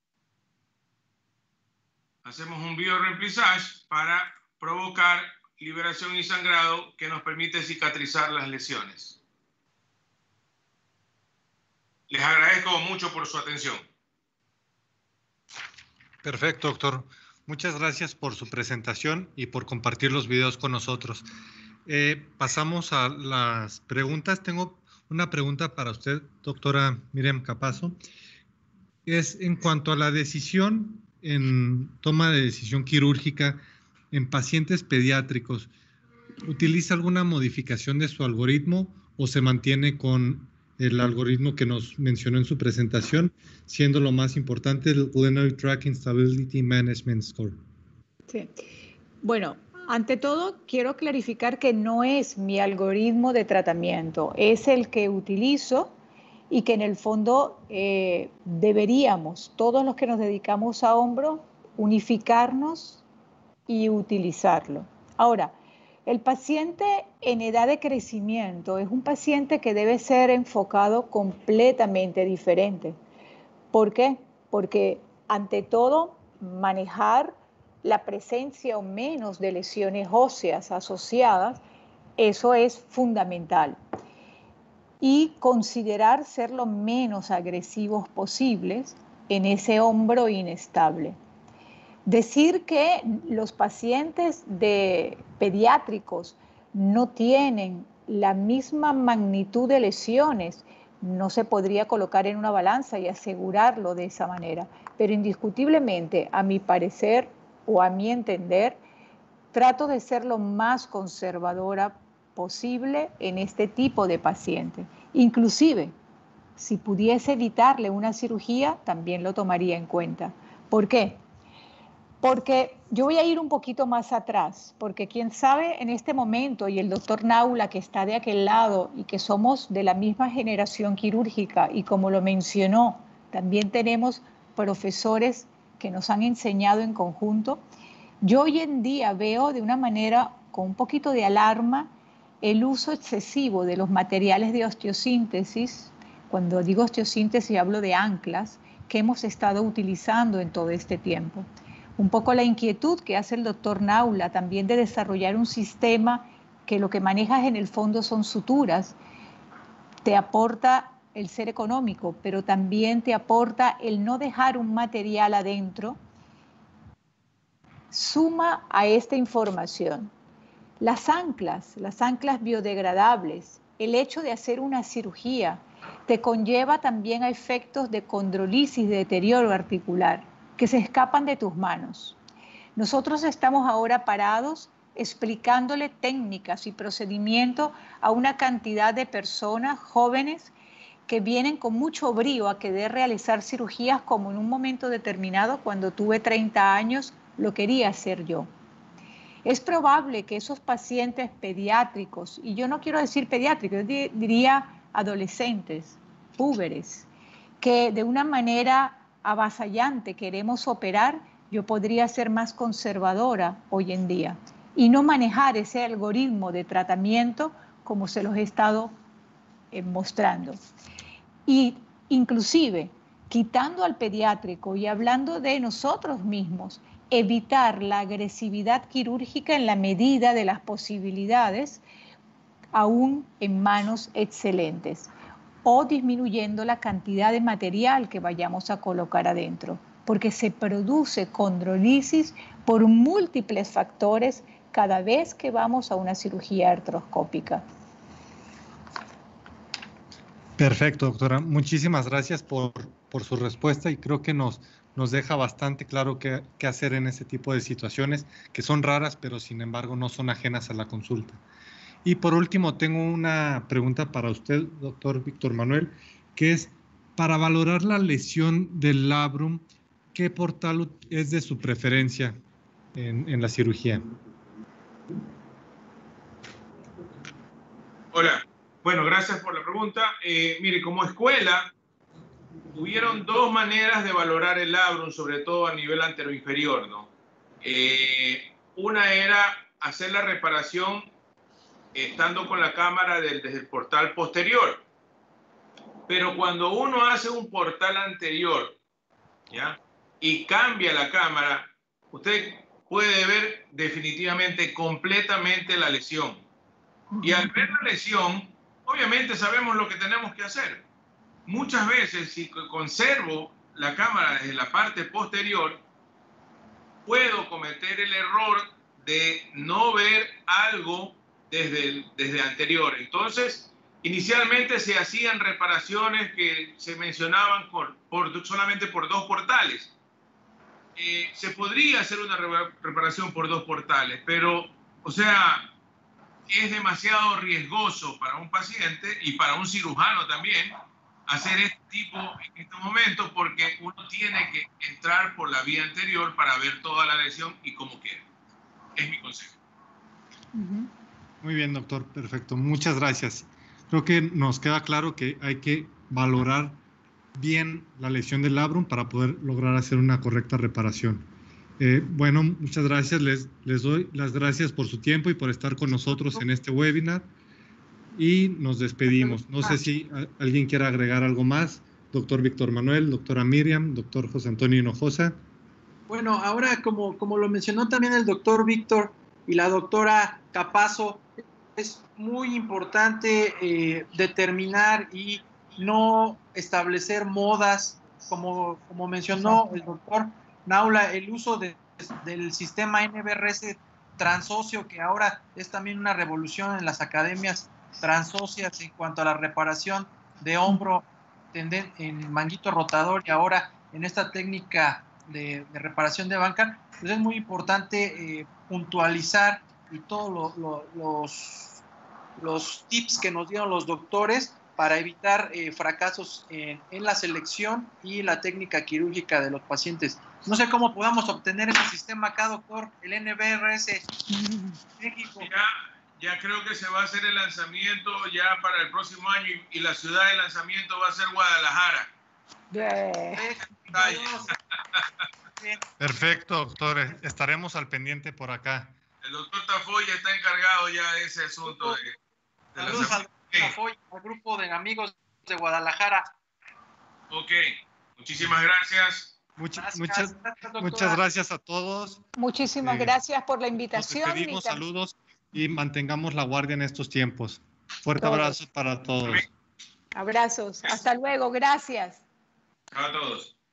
hacemos un bioremplissage para provocar liberación y sangrado que nos permite cicatrizar las lesiones. Les agradezco mucho por su atención. Perfecto, doctor. Muchas gracias por su presentación y por compartir los videos con nosotros. Eh, pasamos a las preguntas. Tengo una pregunta para usted, doctora Miriam Capazo. Es en cuanto a la decisión en toma de decisión quirúrgica en pacientes pediátricos, ¿utiliza alguna modificación de su algoritmo o se mantiene con el algoritmo que nos mencionó en su presentación, siendo lo más importante el Glenoid Tract Instability Management Score? Sí. Bueno, ante todo quiero clarificar que no es mi algoritmo de tratamiento, es el que utilizo y que en el fondo eh, deberíamos, todos los que nos dedicamos a hombro, unificarnos y utilizarlo. Ahora, el paciente en edad de crecimiento es un paciente que debe ser enfocado completamente diferente. ¿Por qué? Porque ante todo manejar la presencia o menos de lesiones óseas asociadas, eso es fundamental. Y considerar ser lo menos agresivos posibles en ese hombro inestable. Decir que los pacientes de pediátricos no tienen la misma magnitud de lesiones, no se podría colocar en una balanza y asegurarlo de esa manera. Pero indiscutiblemente, a mi parecer o a mi entender, trato de ser lo más conservadora posible en este tipo de paciente. Inclusive, si pudiese evitarle una cirugía, también lo tomaría en cuenta. ¿Por qué? Porque yo voy a ir un poquito más atrás, porque quién sabe en este momento, y el doctor Naula que está de aquel lado y que somos de la misma generación quirúrgica y como lo mencionó, también tenemos profesores que nos han enseñado en conjunto, yo hoy en día veo de una manera con un poquito de alarma el uso excesivo de los materiales de osteosíntesis. Cuando digo osteosíntesis hablo de anclas que hemos estado utilizando en todo este tiempo. Un poco la inquietud que hace el doctor Naula también de desarrollar un sistema que lo que manejas en el fondo son suturas, te aporta el ser económico, pero también te aporta el no dejar un material adentro, suma a esta información. Las anclas, las anclas biodegradables, el hecho de hacer una cirugía, te conlleva también a efectos de condrolisis, de deterioro articular, que se escapan de tus manos. Nosotros estamos ahora parados explicándole técnicas y procedimientos a una cantidad de personas jóvenes que vienen con mucho brío a querer realizar cirugías como en un momento determinado, cuando tuve treinta años, lo quería hacer yo. Es probable que esos pacientes pediátricos, y yo no quiero decir pediátricos, yo diría adolescentes, púberes, que de una manera avasallante queremos operar, yo podría ser más conservadora hoy en día y no manejar ese algoritmo de tratamiento como se los he estado eh, mostrando. Y inclusive, quitando al pediátrico y hablando de nosotros mismos, evitar la agresividad quirúrgica en la medida de las posibilidades, aún en manos excelentes, o disminuyendo la cantidad de material que vayamos a colocar adentro, porque se produce condrolisis por múltiples factores cada vez que vamos a una cirugía artroscópica. Perfecto, doctora. Muchísimas gracias por, por su respuesta y creo que nos, nos deja bastante claro qué, qué hacer en ese tipo de situaciones que son raras, pero sin embargo no son ajenas a la consulta. Y por último, tengo una pregunta para usted, doctor Víctor Manuel, que es, para valorar la lesión del labrum, ¿qué portal es de su preferencia en, en la cirugía? Hola. Bueno, gracias por la pregunta. Eh, mire, como escuela, hubieron dos maneras de valorar el labrum, sobre todo a nivel anteroinferior, ¿no? Eh, una era hacer la reparación estando con la cámara del, desde el portal posterior. Pero cuando uno hace un portal anterior, ¿ya? Y cambia la cámara, usted puede ver definitivamente completamente la lesión. Y al ver la lesión, obviamente sabemos lo que tenemos que hacer. Muchas veces, si conservo la cámara desde la parte posterior, puedo cometer el error de no ver algo desde, el, desde anterior. Entonces, inicialmente se hacían reparaciones que se mencionaban por, por, solamente por dos portales. Eh, se podría hacer una reparación por dos portales, pero, o sea, es demasiado riesgoso para un paciente y para un cirujano también hacer este tipo en estos momentos, porque uno tiene que entrar por la vía anterior para ver toda la lesión y cómo queda. Es mi consejo. Muy bien, doctor. Perfecto. Muchas gracias. Creo que nos queda claro que hay que valorar bien la lesión del labrum para poder lograr hacer una correcta reparación. Eh, bueno, muchas gracias. Les, les doy las gracias por su tiempo y por estar con nosotros en este webinar. Y nos despedimos. No sé si alguien quiere agregar algo más. Doctor Víctor Manuel, doctora Miriam, doctor José Antonio Hinojosa. Bueno, ahora como, como lo mencionó también el doctor Víctor y la doctora Capazo, es muy importante eh, determinar y no establecer modas, como, como mencionó el doctor Naula, el uso de, del sistema N B R S transóseo, que ahora es también una revolución en las academias transóseas en cuanto a la reparación de hombro tenden, en manguito rotador y ahora en esta técnica de, de reparación de banca, pues es muy importante eh, puntualizar y todos lo, lo, los, los tips que nos dieron los doctores para evitar eh, fracasos en, en la selección y la técnica quirúrgica de los pacientes. No sé cómo podamos obtener ese sistema acá, doctor, el N B R S México. Ya, ya creo que se va a hacer el lanzamiento ya para el próximo año y, y la ciudad de lanzamiento va a ser Guadalajara. Yeah. Perfecto, doctor. Estaremos al pendiente por acá. El doctor Tafoy está encargado ya de ese asunto. De, de Saludos al doctor Tafoy, al grupo de amigos de Guadalajara. Ok, muchísimas gracias. Much, gracias muchas, gracias, muchas gracias a todos. Muchísimas eh, gracias por la invitación. Nos despedimos, saludos y mantengamos la guardia en estos tiempos. Fuerte todos. Abrazo para todos. Abrazos. Hasta luego. Gracias. A todos.